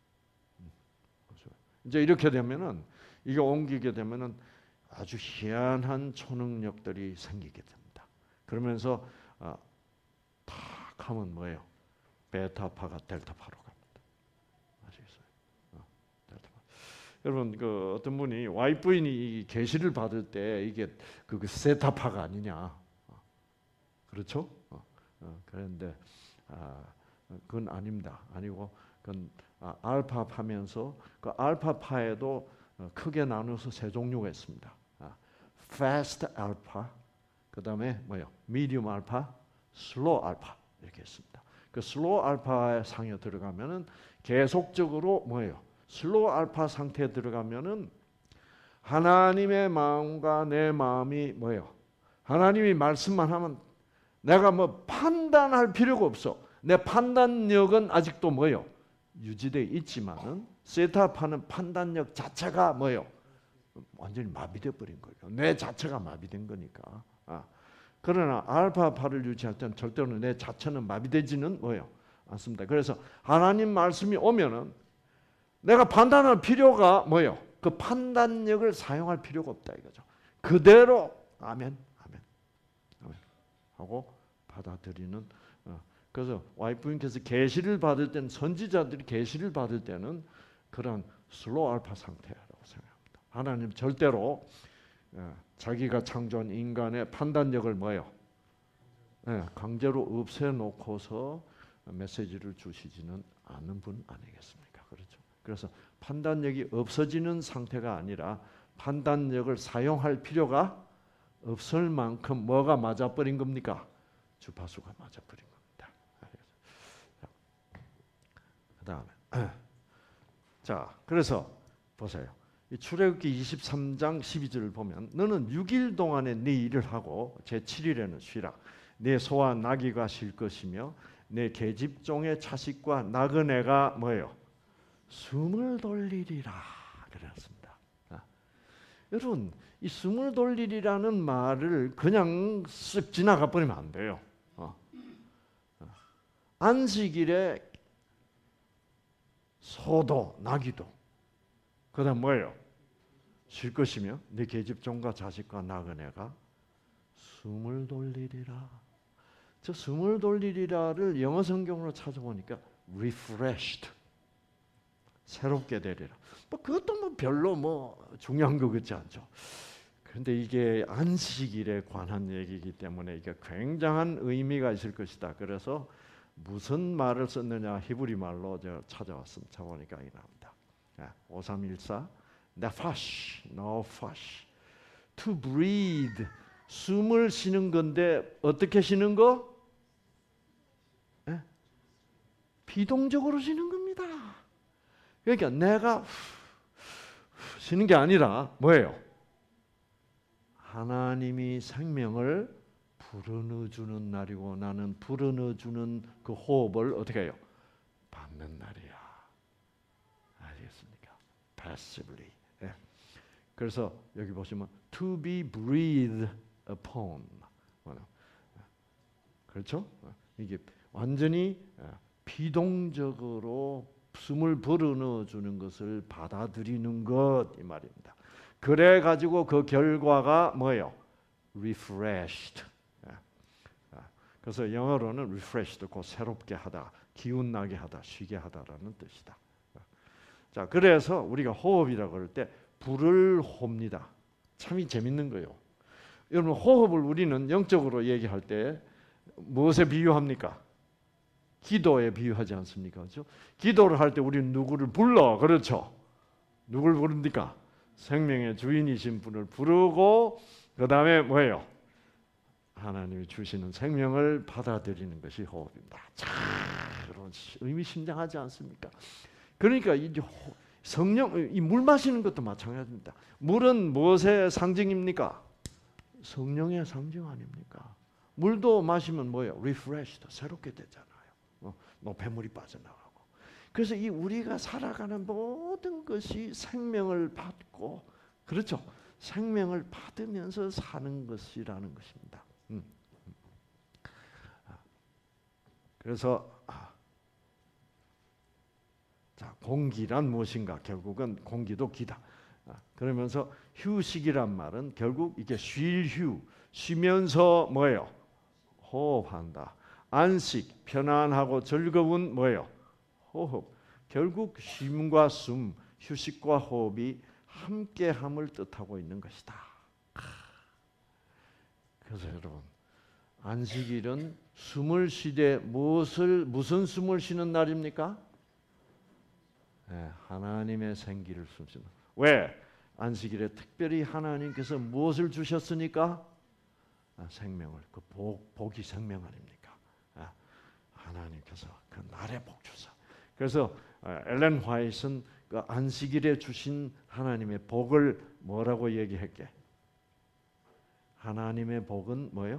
이제 이렇게 되면은 이게 옮기게 되면은 아주 희한한 초능력들이 생기게 됩니다. 그러면서 아, 탁 하면 뭐예요? 베타파가 델타파로 갑니다. 아시겠어요? 어, 델타파. 여러분 그 어떤 분이 와이프인이 계시를 받을 때 이게 그, 그 세타파가 아니냐? 어, 그렇죠? 어. 어, 그런데 아, 그건 아닙니다. 아니고 그건 아, 알파파면서 그 알파파에도 어, 크게 나눠서 세 종류가 있습니다. 아, fast alpha, 그 다음에 뭐요? medium alpha, slow alpha 이렇게 있습니다. 그 slow alpha 상에 들어가면은 계속적으로 뭐예요? slow alpha 상태에 들어가면은 하나님의 마음과 내 마음이 뭐예요? 하나님이 말씀만 하면 내가 뭐 판단할 필요가 없어. 내 판단력은 아직도 뭐예요? 유지되어 있지만은 세타파는 판단력 자체가 뭐예요? 완전히 마비되어 버린 거예요. 내 자체가 마비된 거니까. 아. 그러나 알파파를 유지할 때는 절대로 내 자체는 마비되지는 뭐예요? 않습니다. 그래서 하나님 말씀이 오면은 내가 판단할 필요가 뭐예요? 그 판단력을 사용할 필요가 없다 이거죠. 그대로 아멘, 아멘, 아멘 하고 받아들이는. 어. 그래서 와이프님께서 계시를 받을 때는 선지자들이 계시를 받을 때는 그런 슬로우 알파 상태라고 생각합니다. 하나님 절대로 어, 자기가 창조한 인간의 판단력을 뭐예요? 네, 강제로 없애놓고서 메시지를 주시지는 않는 분 아니겠습니까? 그렇죠. 그래서 판단력이 없어지는 상태가 아니라 판단력을 사용할 필요가 없을 만큼 뭐가 맞아버린 겁니까? 주파수가 맞아버린 겁니다. 그 다음에 자 그래서 보세요. 이 출애굽기 이십삼 장 십이 절을 보면 너는 육 일 동안에 네 일을 하고 제칠 일에는 쉬라. 네 소와 나귀가 쉴 것이며 내 계집종의 자식과 나그네가 뭐예요? 숨을 돌리리라 그랬습니다. 아. 여러분 이 숨을 돌리리라는 말을 그냥 쓱 지나가 버리면 안 돼요. 어. 어. 안식일에 소도 나귀도 그다음 뭐예요? 쉴 것이며 내 계집종과 자식과 나그네가 숨을 돌리리라. 저 숨을 돌리리라를 영어 성경으로 찾아보니까 refreshed, 새롭게 되리라. 뭐 그것도 뭐 별로 뭐 중요한 것 같지 않죠. 근데 이게 안식일에 관한 얘기이기 때문에 이게 굉장한 의미가 있을 것이다. 그래서 무슨 말을 썼느냐 히브리 말로 저 찾아왔습니다. 찾아보니까 이 나옵니다. 오삼일사 네파시, 노파시, to breathe, 숨을 쉬는 건데 어떻게 쉬는 거? 네? 비동적으로 쉬는 겁니다. 그러니까 내가 후, 후, 쉬는 게 아니라 뭐예요? 하나님이 생명을 불어넣어주는 날이고 나는 불어넣어주는 그 호흡을 어떻게 해요? 받는 날이야. 알겠습니까? Passively. 예. 그래서 여기 보시면 to be breathed upon. 그렇죠? 이게 완전히 비동적으로 숨을 불어넣어주는 것을 받아들이는 것 이 말입니다. 그래 가지고 그 결과가 뭐예요? refreshed. 그래서 영어로는 refreshed, 곧 새롭게 하다, 기운 나게 하다, 쉬게 하다라는 뜻이다. 자, 그래서 우리가 호흡이라고 그럴 때 불을 홉니다. 참이 재밌는 거예요. 여러분 호흡을 우리는 영적으로 얘기할 때 무엇에 비유합니까? 기도에 비유하지 않습니까? 그렇죠? 기도를 할 때 우리는 누구를 불러, 그렇죠? 누구를 부릅니까? 생명의 주인이신 분을 부르고 그 다음에 뭐예요? 하나님이 주시는 생명을 받아들이는 것이 호흡입니다. 자, 여러분 의미심장하지 않습니까? 그러니까 이제 성령, 이 물 마시는 것도 마찬가지입니다. 물은 무엇의 상징입니까? 성령의 상징 아닙니까? 물도 마시면 뭐예요? refreshed, 새롭게 되잖아요. 어, 노폐물이 빠져나가고. 그래서 이 우리가 살아가는 모든 것이 생명을 받고, 그렇죠? 생명을 받으면서 사는 것이라는 것입니다. 음. 그래서 자, 공기란 무엇인가? 결국은 공기도 기다. 그러면서 휴식이란 말은 결국 이게 쉴 휴, 쉬면서 뭐예요? 호흡한다. 안식, 편안하고 즐거운 뭐예요? 호흡. 결국 쉼과 숨, 휴식과 호흡이 함께함을 뜻하고 있는 것이다. 그래서 여러분, 안식일은 숨을 쉬되 무엇을 무슨 숨을 쉬는 날입니까? 네, 하나님의 생기를 숨쉬는. 왜? 안식일에 특별히 하나님께서 무엇을 주셨으니까? 아, 생명을. 그 복, 복이 생명 아닙니까? 아, 하나님께서 그 날에 복 주사. 그래서 엘렌 화이트는 그 안식일에 주신 하나님의 복을 뭐라고 얘기했게? 하나님의 복은 뭐예요?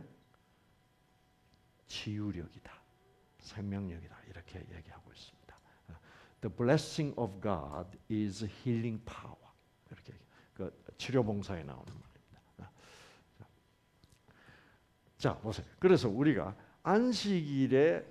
치유력이다, 생명력이다, 이렇게 얘기하고 있습니다. The blessing of God is healing power. 이렇게 그 치료 봉사에 나오는 말입니다. 자, 보세요. 그래서 우리가 안식일에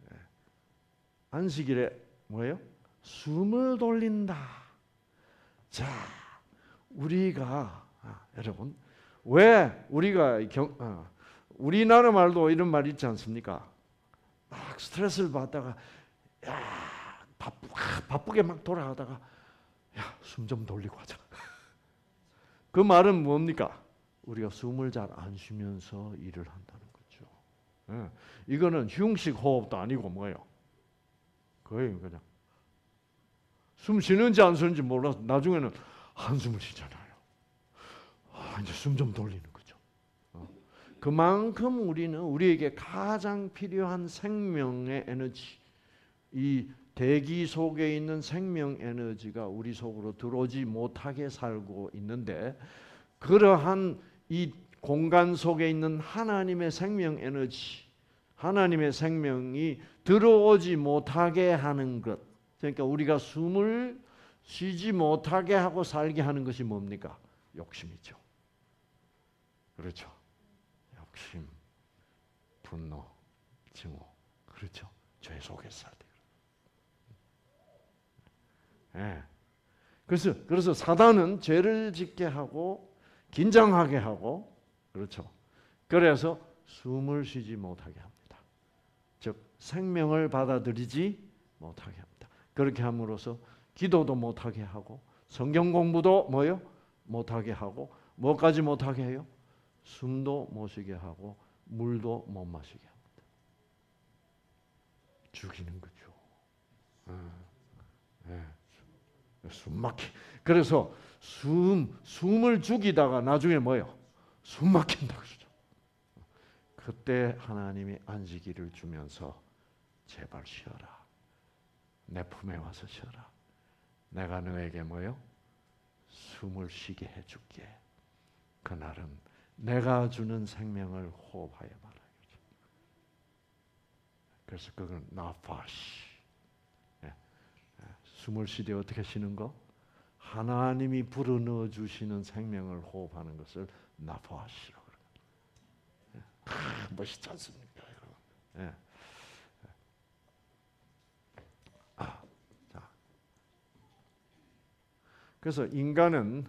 안식일에 뭐예요? 숨을 돌린다. 자, 우리가 아, 여러분 왜 우리가 경, 아, 우리나라 말도 이런 말 있지 않습니까? 막 스트레스를 받다가 야 바쁘, 바쁘게 막 돌아가다가 야, 숨 좀 돌리고 하자. 그 말은 뭡니까? 우리가 숨을 잘 안 쉬면서 일을 한다는 거죠. 예. 이거는 흉식 호흡도 아니고 뭐예요? 거의 그냥 숨 쉬는지 안 쉬는지 몰라서 나중에는 한숨을 쉬잖아요. 아, 이제 숨 좀 돌리는 거죠. 어. 그만큼 우리는 우리에게 가장 필요한 생명의 에너지, 이 대기 속에 있는 생명 에너지가 우리 속으로 들어오지 못하게 살고 있는데, 그러한 이 공간 속에 있는 하나님의 생명 에너지, 하나님의 생명이 들어오지 못하게 하는 것, 그러니까 우리가 숨을 쉬지 못하게 하고 살게 하는 것이 뭡니까? 욕심이죠. 그렇죠. 욕심, 분노, 증오, 그렇죠. 죄 속에서 살 때. 예. 그래서 그래서 사단은 죄를 짓게 하고 긴장하게 하고, 그렇죠. 그래서 숨을 쉬지 못하게 합니다. 즉 생명을 받아들이지 못하게 합니다. 그렇게 함으로써 기도도 못하게 하고 성경 공부도 뭐요? 못하게 하고 뭐까지 못하게 해요? 숨도 못 쉬게 하고 물도 못 마시게 합니다. 죽이는 거죠. 네. 네. 숨 막히. 그래서 숨 숨을 죽이다가 나중에 뭐요? 숨 막힌다 그러죠. 그때 하나님이 안식일을 주면서 제발 쉬어라. 내 품에 와서 쉬어라. 내가 너에게 뭐요? 숨을 쉬게 해줄게. 그날은 내가 주는 생명을 호흡하여 말아요. 그래서 그건 나파시. 예. 예. 숨을 쉬되 어떻게 쉬는 거? 하나님이 불어넣어 주시는 생명을 호흡하는 것을 나파시라고 그래요. 예. 아, 멋있지 않습니까, 여러분? 예. 아, 자. 그래서 인간은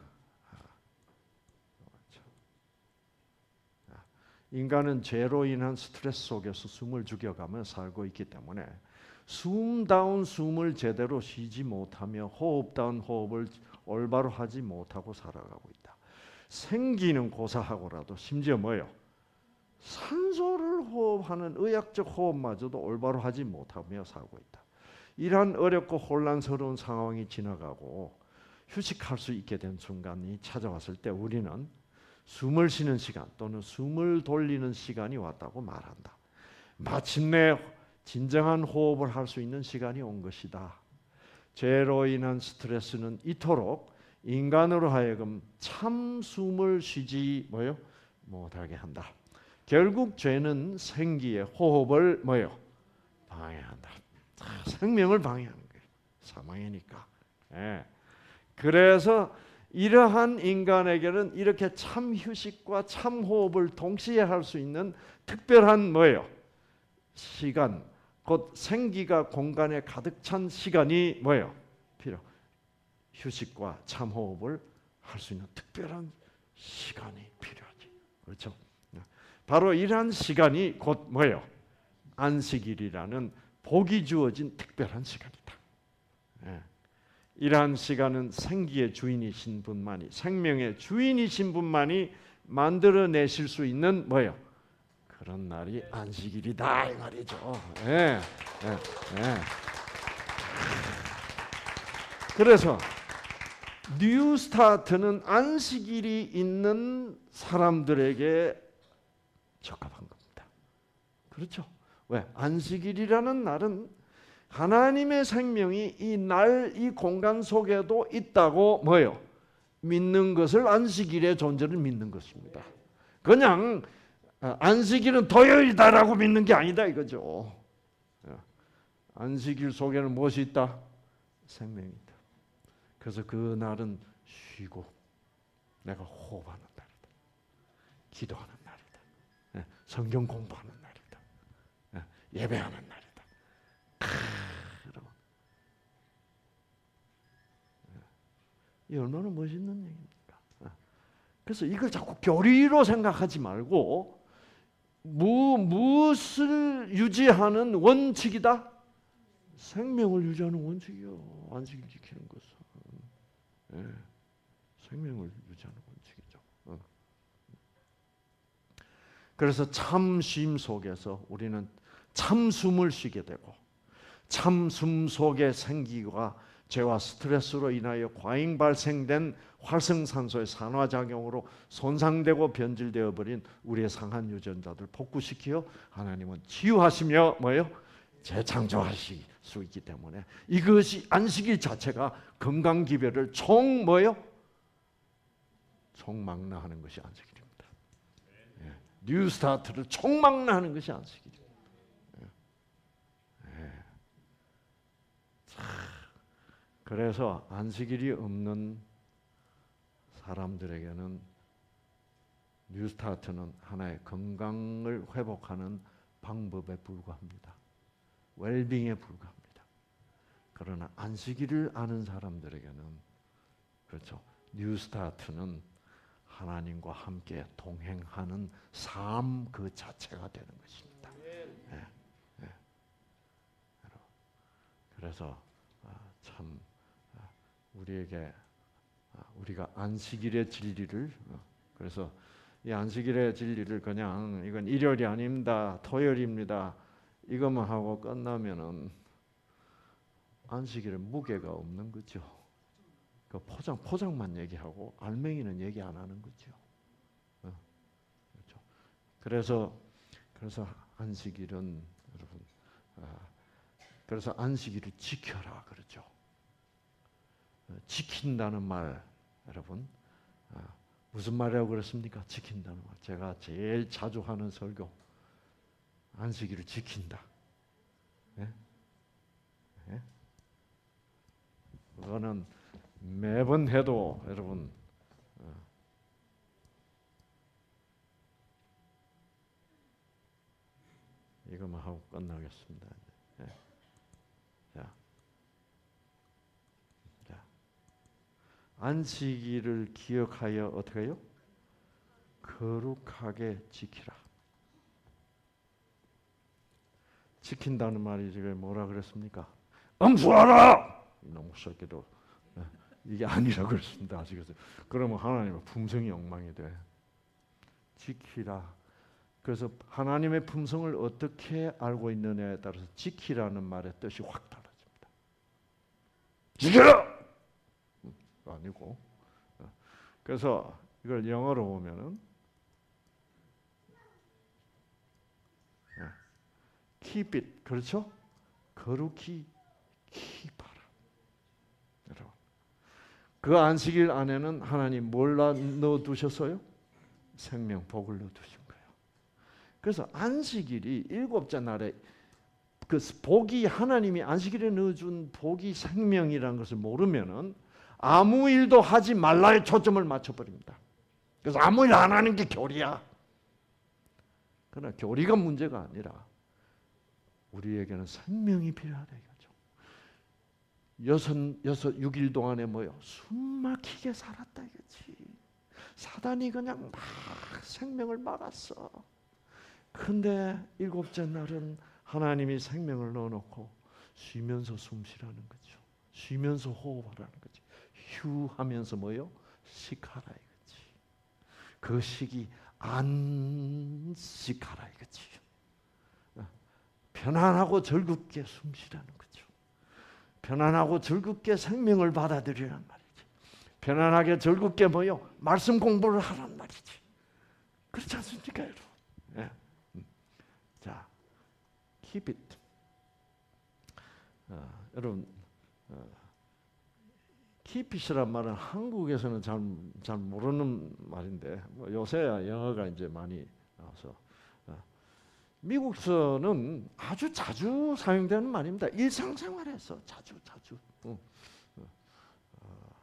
인간은 죄로 인한 스트레스 속에서 숨을 죽여가며 살고 있기 때문에 숨다운 숨을 제대로 쉬지 못하며 호흡다운 호흡을 올바로 하지 못하고 살아가고 있다. 생기는 고사하고라도 심지어 뭐요? 산소를 호흡하는 의학적 호흡마저도 올바로 하지 못하며 살고 있다. 이러한 어렵고 혼란스러운 상황이 지나가고 휴식할 수 있게 된 순간이 찾아왔을 때 우리는 숨을 쉬는 시간 또는 숨을 돌리는 시간이 왔다고 말한다. 마침내 진정한 호흡을 할 수 있는 시간이 온 것이다. 죄로 인한 스트레스는 이토록 인간으로 하여금 참 숨을 쉬지 뭐요? 못하게 한다. 결국 죄는 생기의 호흡을 뭐요? 방해한다. 생명을 방해하는 거예요. 사망이니까. 예. 그래서 이러한 인간에게는 이렇게 참 휴식과 참 호흡을 동시에 할 수 있는 특별한 뭐예요? 시간, 곧 생기가 공간에 가득 찬 시간이 뭐예요? 필요. 휴식과 참 호흡을 할 수 있는 특별한 시간이 필요하지. 그렇죠? 바로 이러한 시간이 곧 뭐예요? 안식일이라는 복이 주어진 특별한 시간이다. 예. 이러한 시간은 생기의 주인이신 분만이, 생명의 주인이신 분만이 만들어내실 수 있는 뭐예요? 그런 날이 안식일이다 이 말이죠. 예, 예, 예. 그래서 뉴 스타트는 안식일이 있는 사람들에게 적합한 겁니다. 그렇죠? 왜? 안식일이라는 날은 하나님의 생명이 이 날, 이 공간 속에도 있다고 뭐예요? 믿는 것을 안식일의 존재를 믿는 것입니다. 그냥 안식일은 토요일이다라고 믿는 게 아니다 이거죠. 안식일 속에는 무엇이 있다? 생명이다. 그래서 그 날은 쉬고 내가 호흡하는 날이다. 기도하는 날이다. 성경 공부하는 날이다. 예배하는 날이다. 이 얼마나 멋있는 얘기입니까? 그래서 이걸 자꾸 교리로 생각하지 말고 무, 무엇을 유지하는 원칙이다? 생명을 유지하는 원칙이요. 안식일 지키는 것은. 예, 생명을 유지하는 원칙이죠. 어. 그래서 참쉼 속에서 우리는 참숨을 쉬게 되고 참숨 속의 생기가 죄와 스트레스로 인하여 과잉 발생된 활성산소의 산화작용으로 손상되고 변질되어 버린 우리의 상한 유전자들 복구시키어 하나님은 치유하시며 뭐예요? 재창조하실 수 있기 때문에 이것이 안식일 자체가 건강기별을 총 뭐예요? 총망라하는 것이 안식일입니다. 예. 뉴 스타트를 총망라하는 것이 안식일입니다. 예. 예. 자. 그래서 안식일이 없는 사람들에게는 뉴스타트는 하나의 건강을 회복하는 방법에 불과합니다. 웰빙에 불과합니다. 그러나 안식일을 아는 사람들에게는 그렇죠. 뉴스타트는 하나님과 함께 동행하는 삶 그 자체가 되는 것입니다. 예, 예. 그래서 참 우리에게 우리가 안식일의 진리를 그래서 이 안식일의 진리를 그냥 이건 일요일이 아닙니다, 토요일입니다 이것만 하고 끝나면은 안식일에 무게가 없는 거죠. 그 포장 포장만 얘기하고 알맹이는 얘기 안 하는 거죠. 어, 그렇죠. 그래서 그래서 안식일은 여러분, 아, 그래서 안식일을 지켜라 그러죠. 어, 지킨다는 말 여러분, 아, 무슨 말이라고 그랬습니까? 지킨다는 말. 제가 제일 자주 하는 설교. 안식일을 지킨다. 예? 예? 그거는 매번 해도 여러분 어, 이거만 하고 끝나겠습니다. 예. 자, 자, 안식일을 기억하여 어떻게 해요? 거룩하게 지키라. 지킨다는 말이 지금 뭐라 그랬습니까? 엄수하라! 이놈의 새끼도 이게 아니라 그랬습니다. 아시겠어요? 그러면 하나님의 품성이 엉망이 돼. 지키라. 그래서 하나님의 품성을 어떻게 알고 있느냐에 따라서 지키라는 말의 뜻이 확 달라집니다. 지켜라! 아니고. 그래서 이걸 영어로 보면은 keep it, 그렇죠? 거룩히 keep하라. 여러분, 그 안식일 안에는 하나님 뭘 넣어 두셨어요? 생명, 복을 넣어 두신 거예요. 그래서 안식일이 일곱째 날에 그 복이 하나님이 안식일에 넣어준 복이 생명이라는 것을 모르면은 아무 일도 하지 말라에 초점을 맞춰버립니다. 그래서 아무 일 안 하는 게 교리야. 그러나 교리가 문제가 아니라 우리에게는 생명이 필요하다 이거죠. 여섯, 여섯, 육 일 동안에 뭐요? 숨막히게 살았다 이거지. 사단이 그냥 막 생명을 막았어. 근데 일곱째 날은 하나님이 생명을 넣어놓고 쉬면서 숨 쉬라는 거죠. 쉬면서 호흡하라는 거지. 휴하면서 뭐요? 식하라 이거지. 그 식이 안식하라 이거지. 편안하고 즐겁게 숨 쉬라는 거죠. 편안하고 즐겁게 생명을 받아들이란 말이지. 편안하게 즐겁게 뭐요? 말씀 공부를 하란 말이지. 그렇지 않습니까, 여러분? 예. 자, keep it. 어, 여러분, 어, keep it이란 말은 한국에서는 잘, 잘 모르는 말인데 뭐 요새야 영어가 이제 많이 나와서. 미국에서는 아주 자주 사용되는 말입니다. 일상생활에서 자주 자주. 어, 어.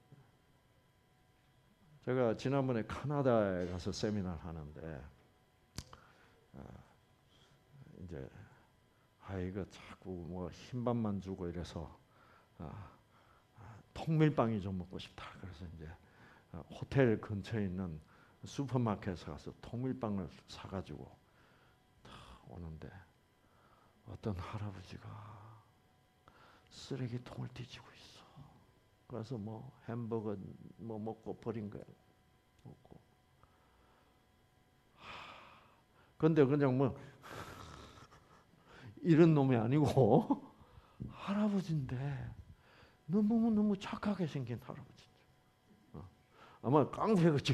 제가 지난번에 캐나다에 가서 세미나를 하는데 어, 이제 아 이거 자꾸 뭐 흰밥만 주고 이래서 어, 통밀빵이 좀 먹고 싶다. 그래서 이제 어, 호텔 근처에 있는 슈퍼마켓에 가서 통밀빵을 사가지고 오는데 어떤 할아버지가 쓰레기통을 뒤지고 있어. 그래서 뭐 햄버거 뭐 먹고 버린 거야. 먹고. 근데 그냥 뭐 이런 놈이 아니고 할아버지인데 너무 너무 착하게 생긴 할아버지. 어. 아마 깡패같이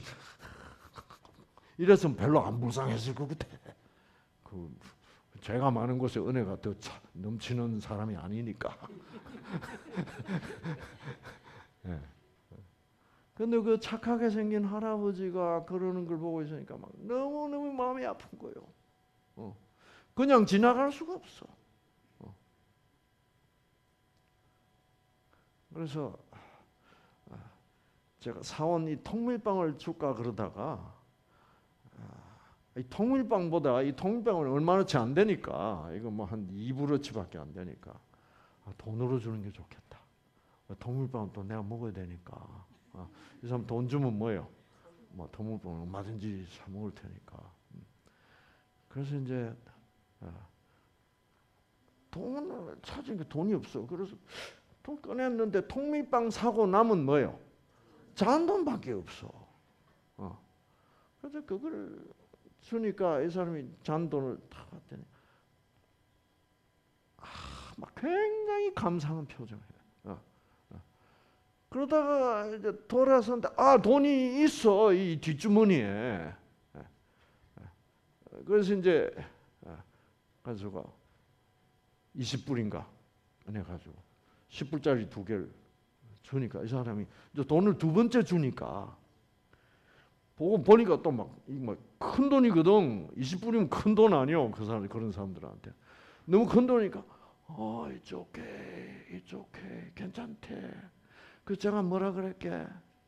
이랬으면 별로 안 불쌍했을 것 같아. 그 죄가 많은 곳에 은혜가 더 차, 넘치는 사람이 아니니까. 네. 근데 그 착하게 생긴 할아버지가 그러는 걸 보고 있으니까 막 너무너무 마음이 아픈 거예요. 어. 그냥 지나갈 수가 없어. 어. 그래서 제가 사온 이 통밀빵을 줄까 그러다가 이 통밀빵보다 이 통밀빵은 얼마나치 안 되니까 이거 뭐 한 이 불어치밖에 안 되니까 아, 돈으로 주는 게 좋겠다. 통밀빵은 또 내가 먹어야 되니까 아, 이 사람 돈 주면 뭐예요? 뭐 통밀빵 얼마든지 사 먹을 테니까. 그래서 이제 아, 돈을 찾은 게 돈이 없어. 그래서 돈 꺼냈는데 통밀빵 사고 남은 뭐예요? 잔돈밖에 없어. 어. 그래서 그걸 주니까 이 사람이 잔돈을 다 받더니 아, 막 굉장히 감사한 표정이에요. 어, 어. 그러다가 이제 돌아서는데 아 돈이 있어 이 뒷주머니에. 그래서 이제 가지고 이십 불인가 해가지고 십 불짜리 두 개를 주니까 이 사람이 이제 돈을 두 번째 주니까 보고 보니까 또 막 큰 돈이거든. 이십 불이면 큰 돈 아니요. 그 사람 그런 사람들한테 너무 큰 돈이니까 어 it's okay, it's okay, 괜찮대. 그 제가 뭐라 그랬게?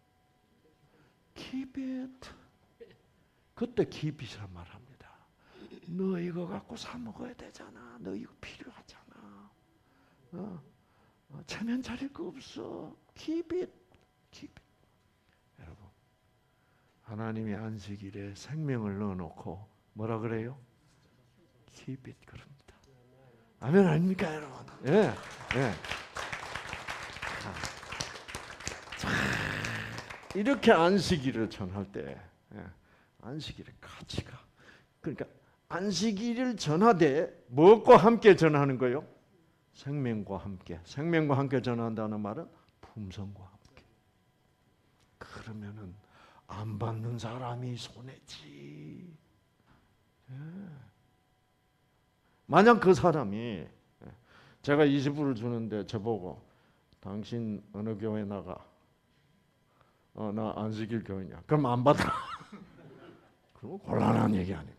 Keep it. 그때 keep it이란 말합니다. 너 이거 갖고 사 먹어야 되잖아. 너 이거 필요하잖아. 어, 어, 체면 차릴 거 없어. Keep it, keep it. 여러분, 하나님이 안식일에 생명을 넣어놓고 뭐라 그래요? Keep it 그럽니다. 아멘 아닙니까, 여러분? 예, 예. 자, 이렇게 안식일을 전할 때, 예, 안식일의 가치가 그러니까. 안식일을 전하되 무엇과 함께 전하는 거요? 생명과 함께. 생명과 함께 전한다는 말은 품성과 함께. 그러면은 안 받는 사람이 손해지. 예. 만약 그 사람이 제가 이십 불을 주는데 저보고 당신 어느 교회 나가? 어, 나 안식일 교회냐? 그럼 안 받아. 그럼 곤란한 얘기 아닙니까?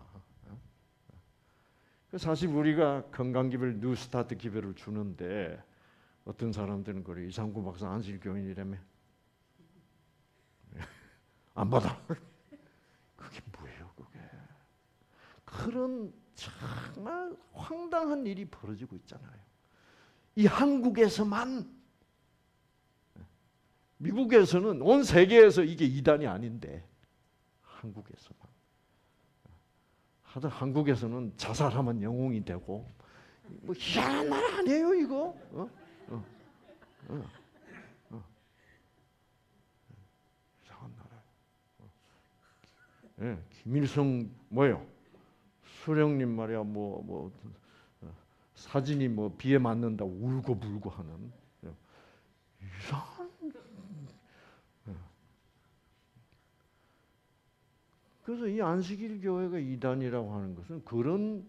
사실 우리가 건강기별 뉴스타트 기별을 주는데 어떤 사람들은 그래 이상구 박사 안식일 교인이라며 안 받아. 그게 뭐예요, 그게? 그런 정말 황당한 일이 벌어지고 있잖아요. 이 한국에서만, 미국에서는 온 세계에서 이게 이단이 아닌데 한국에서만. 하다 한국에서는 자살하면 영웅이 되고 뭐 희한한 말 아니에요 이거? 어? 어. 어. 어. 이상한 나라. 어. 예, 김일성 뭐요? 수령님 말이야 뭐뭐 뭐, 어, 사진이 뭐 비에 맞는다 울고 불고 하는 어. 이상한. 그래서 이 안식일 교회가 이단이라고 하는 것은 그런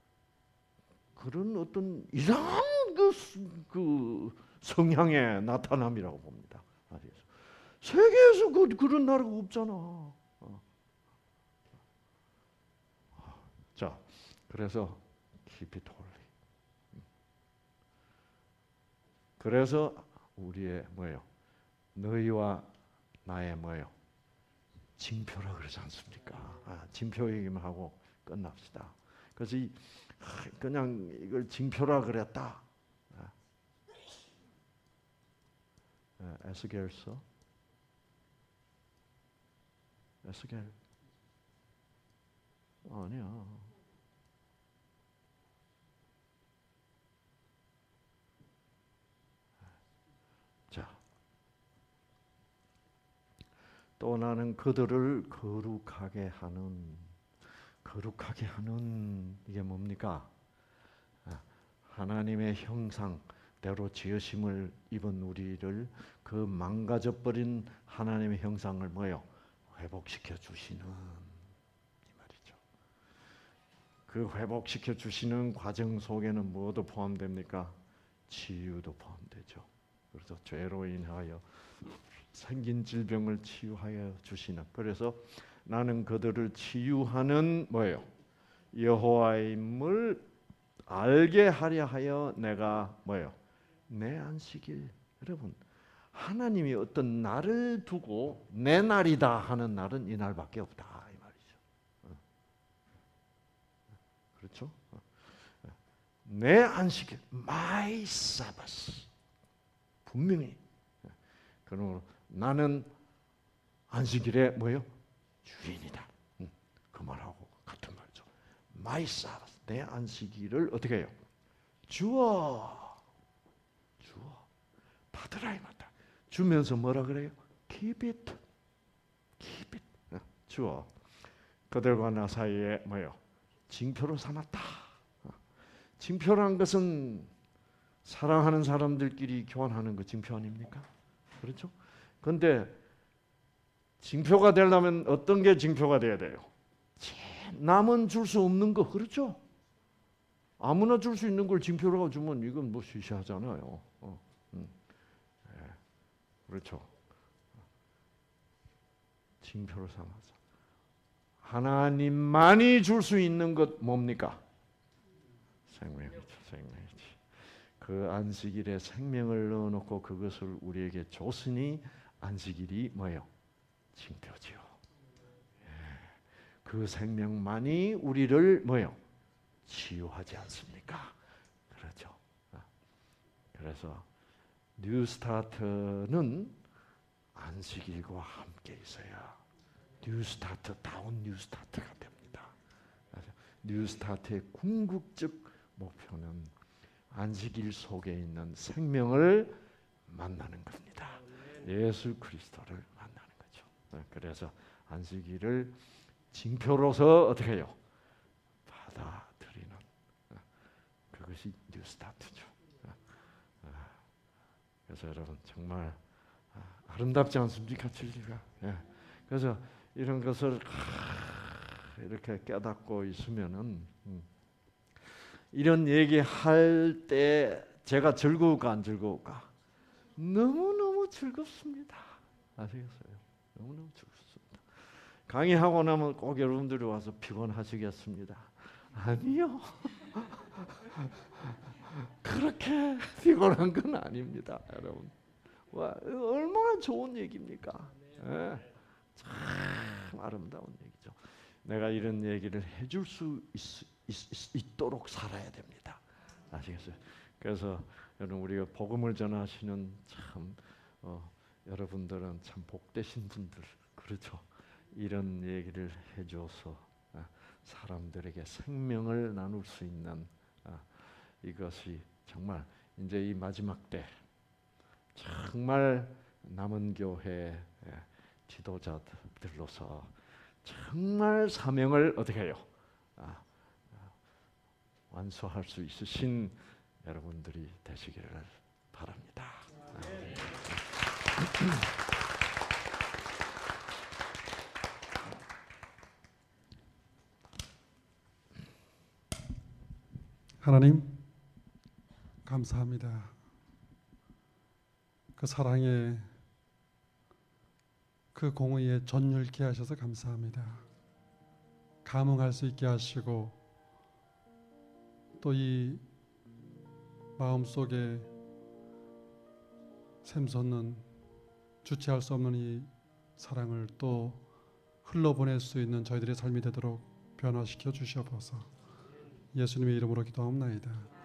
그런 어떤 이상한 그, 그 성향의 나타남이라고 봅니다. 세계에서 그, 그런 나라가 없잖아. 어. 자, 그래서 keep it holy. 그래서 우리의 뭐예요? 너희와 나의 뭐예요? 징표라 그러지 않습니까? 아, 징표 얘기만 하고 끝납시다. 그래서 이, 그냥 이걸 징표라 그랬다. 아. 에스겔서? 에스겔? 아니야. 자. 또 나는 그들을 거룩하게 하는, 거룩하게 하는 이게 뭡니까? 하나님의 형상대로 지으심을 입은 우리를 그 망가져버린 하나님의 형상을 뭐요? 회복시켜 주시는 이 말이죠. 그 회복시켜 주시는 과정 속에는 뭐도 포함됩니까? 치유도 포함되죠. 그래서 죄로 인하여 생긴 질병을 치유하여 주시는. 그래서 나는 그들을 치유하는 뭐예요? 여호와임을 알게 하려 하여 내가 뭐예요? 내 안식일. 여러분, 하나님이 어떤 날을 두고 내 날이다 하는 날은 이 날밖에 없다 이 말이죠. 그렇죠? 내 안식일, my Sabbath. 분명히 그러므로 나는 안식일에 뭐예요? 주인이다. 그 말하고 같은 말이죠. My Sabbath, 내 안식일을 어떻게 해요? 주어, 주어, 받으라 이 말이다. 주면서 뭐라 그래요? Keep it, keep it. 주어 그들과 나 사이에 뭐요? 징표로 삼았다. 징표란 것은 사랑하는 사람들끼리 교환하는 그 징표 아닙니까? 그렇죠? 그런데 징표가 되려면 어떤 게 징표가 돼야 돼요? 남은 줄 수 없는 거, 그렇죠? 아무나 줄 수 있는 걸 징표로 주면 이건 뭐 시시하잖아요. 어, 음. 네, 그렇죠. 징표로 삼아서 하나님만이 줄 수 있는 것 뭡니까? 생명이죠, 생명이지. 그 안식일에 생명을 넣어놓고 그것을 우리에게 줬으니 안식일이 뭐예요? 징표지요. 예. 그 생명만이 우리를 뭐예요? 치유하지 않습니까? 그렇죠. 그래서 뉴스타트는 안식일과 함께 있어야 뉴스타트 다운 뉴스타트가 됩니다. 뉴스타트의 궁극적 목표는 안식일 속에 있는 생명을 만나는 겁니다. 예수 그리스도를 만나는 거죠. 그래서 안식일을 징표로서 어떻게 해요? 받아들이는 그것이 뉴스타트죠. 그래서 여러분 정말 아름답지 않습니까? 진리가. 그래서 이런 것을 이렇게 깨닫고 있으면은 이런 얘기할 때 제가 즐거울까 안 즐거울까? 너무너무 즐겁습니다. 아시겠어요? 너무너무 즐겁습니다. 강의하고 나면 꼭 여러분들이 와서 피곤하시겠습니다. 아니요. 그렇게 피곤한 건 아닙니다. 여러분. 와, 얼마나 좋은 얘기입니까? 네. 참 아름다운 얘기죠. 내가 이런 얘기를 해줄 수 있, 있, 있도록 살아야 됩니다. 아시겠어요? 그래서 여러분 우리가 복음을 전하시는 참 어, 여러분들은 참 복되신 분들, 그렇죠? 이런 얘기를 해줘서 어, 사람들에게 생명을 나눌 수 있는 어, 이것이 정말 이제 이 마지막 때 정말 남은 교회 지도자들로서 정말 사명을 어떻게 해요? 아, 완수할 수 있으신 여러분들이 되시기를 바랍니다. 하나님 감사합니다. 그 사랑에 그 공의에 전율케 하셔서 감사합니다. 감흥할 수 있게 하시고 또 이 마음속에 샘솟는 주체할 수 없는 이 사랑을 또 흘러보낼 수 있는 저희들의 삶이 되도록 변화시켜 주시옵소서. 예수님의 이름으로 기도하옵나이다.